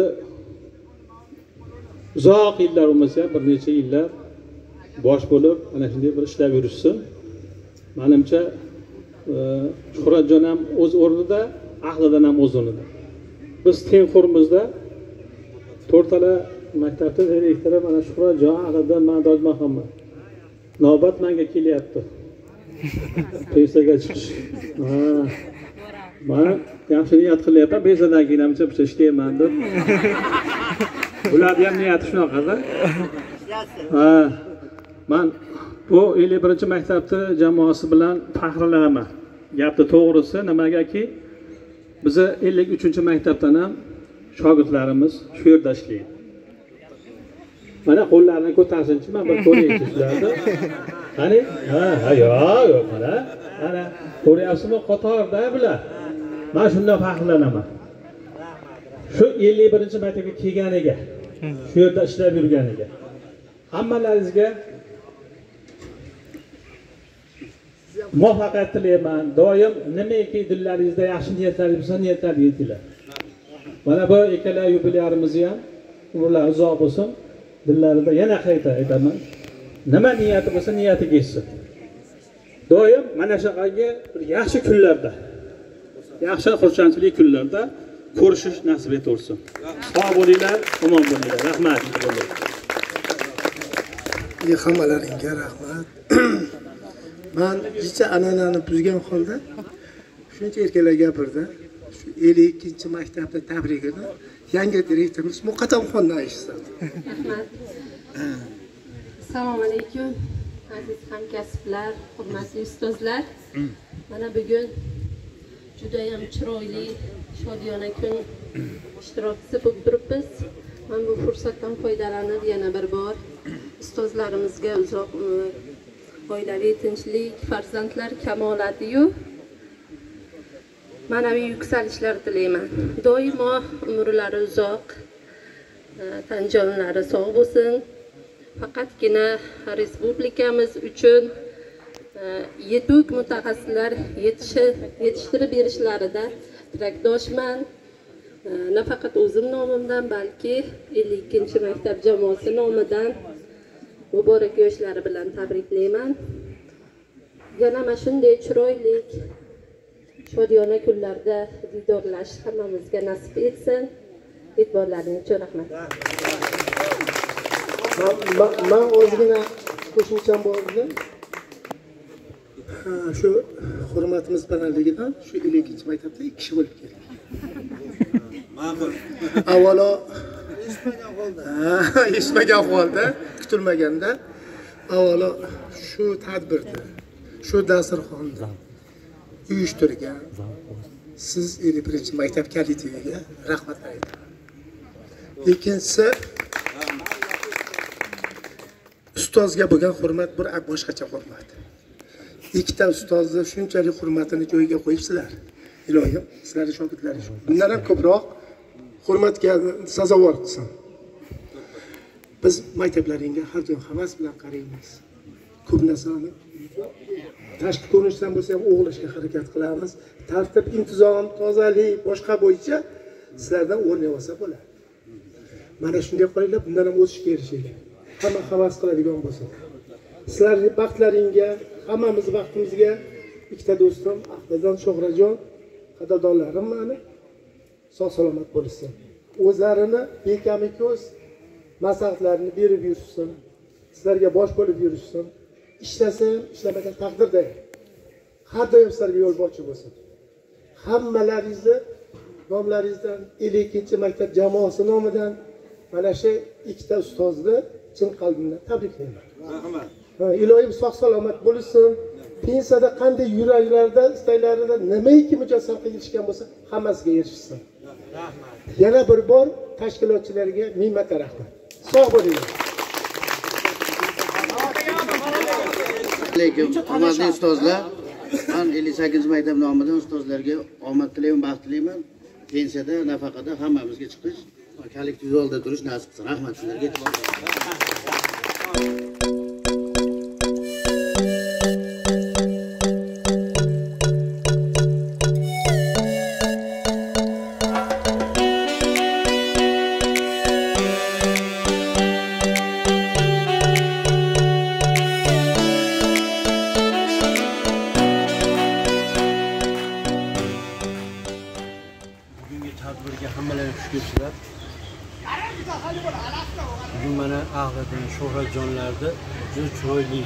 uzoq yillar bo'lmasa, bir necha yillar bosh bo'lib, ana shunday bir ishlab yurishsin. Menimcha Shuhratjon ham o'z o'rnida, ahlidan ham o'z o'rnida. Biz tengqurmizda to'rtala maktabda direktori mana Shuhratjon, ahlidan men Dod Muhammad. Navbat menga kelyapti. Pensiyaga chiqish. Ha. Men yaxshi niyat qilyapman, pensiyadan keyin ham chiqib ishlayman deb. Bular ham niyati shunaqada. Ha. Men bu ellik birinchi maktabda jamoasi bilan faxrlanaman. Gapni to'g'risi nimagaki biz ellik uchinchi maktabdan ham shogirdlarimiz shu yerda ishlaydi. Mana qo'llarini ko'tarsinchi, men bir ko'raychi shularni. Qani? Ha, ha, yo'q, yo'q, mana. Mana ko'ryapsizmi qatorda bular. Men shundan faxrlanaman. Shu ellik birinchi maktabga kelganiga, shu yerda ishlab yurganiga hammalaringizga muvaffaqiyat tilayman. Doim nimaki dillaringizda yaxshi niyatlaringiz bo'lsa, niyatlaringiz yetinglar. Mana bu ikkala yubileylarimizni ham umrlari uzoq bo'lsin. Dillarida yana qayta aytaman. Nima niyati bo'lsa, niyatiga yetsin. Doim mana shunaqangi bir yaxshi kunlarda, yaxshi xursandchilik kunlarda ko'rishish nasib etaversin. Sog' bo'linglar, omon bo'linglar. Rahmat. Hammalaringga rahmat. Men jicha an'anani buzgan holda shuncha erkaklar gapirdi. Shu ellik ikkinchi maktabda tabrikini yangi direktorimiz Muqaddamxondan eshitdim. Rahmat. Assalomu alaykum. Aziz hamkasblar, hurmatli ustozlar. Mana bugun juda ham chiroyli shodiyona kun ishtirokchisi bo'lib turibmiz. Men bu fursatdan foydalanib yana bir bor ustozlarimizga uzoq umr, oilaviy tinchlik, farzandlar kamolati-yu ma'naviy yuksalishlar tilayman. Doimo umrlari uzoq, tan jonlari sog' bo'lsin. Faqatgina respublikamiz uchun yetuk mutaxassislar yetishtirib berishlarida tilakdoshman. Nafaqat o'zim nomimdan, balki ellik ikkinchi maktab jamoasi nomidan muborak yoshlari bilan tabriklayman. Yana mana shunday chiroyli shodiyona kunlarda diydorlash hammamizga nasib etsin. E'tiborlaringiz uchun rahmat. Men o'zgina qo'shimcham bor edi. Shu hurmatimiz balandligidan shu ellik ikkinchi maktabda ikki kishi bo'lib keldik. Ma'qul. Avvalo eshitmagan holda, kutilmaganda avvalo shu tadbirda, shu dasturxonni uyushtirgan siz ellik birinchi maktab kollektiviga rahmat aytaman. Ikkinchisi ustozga bo'lgan hurmat bir boshqacha hurmat. Ikkita ustozni shunchalik hurmatini joyiga qo'yibsizlar. Ilohim, sizlarning shogirdlaringiz bundan ham ko'proq hurmatga sazovor qilsin. Biz maktablaringga har doim havas bilan qaraymiz. Ko'p narsani tashqi ko'rinishdan bo'lsa ham o'g'lashga harakat qilamiz. Tartib, intizom, tozalik, boshqa bo'yicha sizlardan o'rnak olsa bo'ladi. Mana shunday qilinglar, bundan ham o'sishga erishaylik. Hamma havas qiladigan bo'lsa. Sizlarning baxtlaringga, hammamiz vaqtimizga ikkita do'stim Ahmadjon, Shohrajon, qadrdonlarim meni sog' salomat bo'lsin. O'zlarini bekami ko'z maslahatlarini berib yursin. Sizlarga bosh bo'lib yursin. Ishlasa ham, ishlamagan taqdirda har doim sizlarga yo'l boshi bo'lsin. Hammalaringizni nomlaringizdan ellik ikkinchi maktab jamoasi nomidan mana shu ikkita ustozni chin qalbimdan tabriklayman. Rahmat. Ilohim sog' salomat bo'lsin. Pensiyada qanday yuraklarda, istaklarida nimaiki mujassam qilishgan bo'lsa, hammasiga erishsin. Rahmat. Yana bir bor tashkilotchilarga ming marta rahmat. Sog' bo'linglar. Lekin hurmatli ustozlar, men ellik sakkizinchi maktab nomidan ustozlarga omad tilayman, baxt tilayman. Pensiyada, nafaqada hammamizga chiqish, kollektiv yo'lda turish nasib qilsin. Rahmat sizlarga. Bugun mana Ahmadjon, Shohratjonlarda juda chiroyli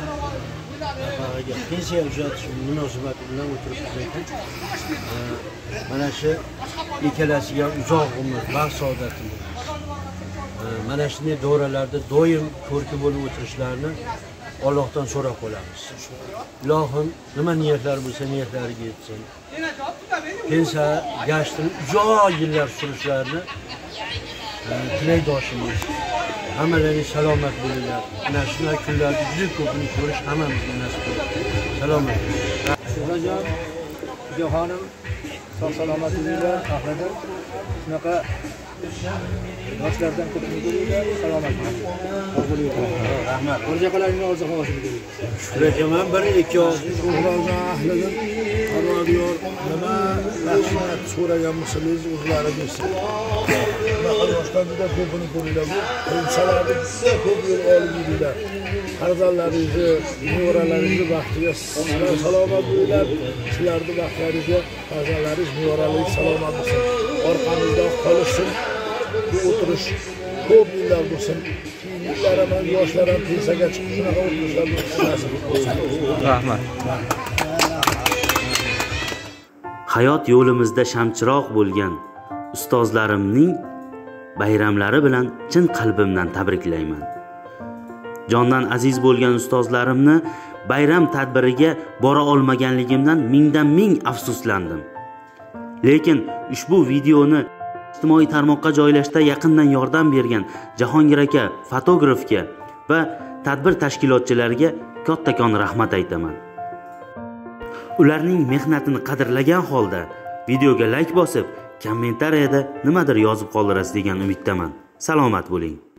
pensiya uzatish munosabati bilan o'tiribmiz ekan. Mana shu ikkalasiga uzoq umr, baxt saodat tilaymiz. Mana shunday davralarda doim ko'rki bo'lib o'tirishlarini Allohdan so'rab qolamiz. Ilohim nima niyatlar bo'lsa niyatlariga yetsin. Pensiya gashtini uzoq yillar surishlarini tilaydoshimiz. Hammalaringiz salomat bo'linglar. Mana shunday kunlarda juda ko'pini ko'rish hammamizga nasib bo'ladi. Salomat bo'ling. Shohrajon, Johonim, sog' salomat bo'linglar. Ahmadjon, shunaqa yoshlardan ko'pini ko'ringlar. Salomat bo'linglar. Rahmat. O'rjaqalaringni orzu havosini ko'ringlar. Shukr ekaman, bir ikki oz Shohrajon ahlidan qaror nima rahmat so'ragan bo'lsangiz o'zlari bersin. Bunaqa yoshlar juda ko'pini ko'ringlar. Pensiyalarni juda ko'p yo'l olib yuringlar. Farzandlaringizni, nevaralaringizni baxtiga sizlar salomat bo'linglar. Sizlarning baxtlaringizga farzandlaringiz, nevaralaringiz salomat bo'lsin. Orqangizda qolishsin. Bu o'tirish ko'p yillar bo'lsin. Yillar ham yoshlar ham pensiyaga chiqib shunaqa o'tirishlar nasib bo'lsin. Rahmat. Hayot yo'limizda shamchiroq bo'lgan ustozlarimning bayramlari bilan chin qalbimdan tabriklayman. Jondan aziz bo'lgan ustozlarimni bayram tadbiriga bora olmaganligimdan mingdan ming afsuslandim. Lekin ushbu videoni ijtimoiy tarmoqqa joylashda yaqindan yordam bergan Jahongir aka, fotografga va tadbir tashkilotchilariga kattakon rahmat aytaman. Ularning mehnatini qadrlagan holda videoga like bosib, kommentariyada nimadir yozib qoldirasiz degan umiddaman. Salomat bo'ling.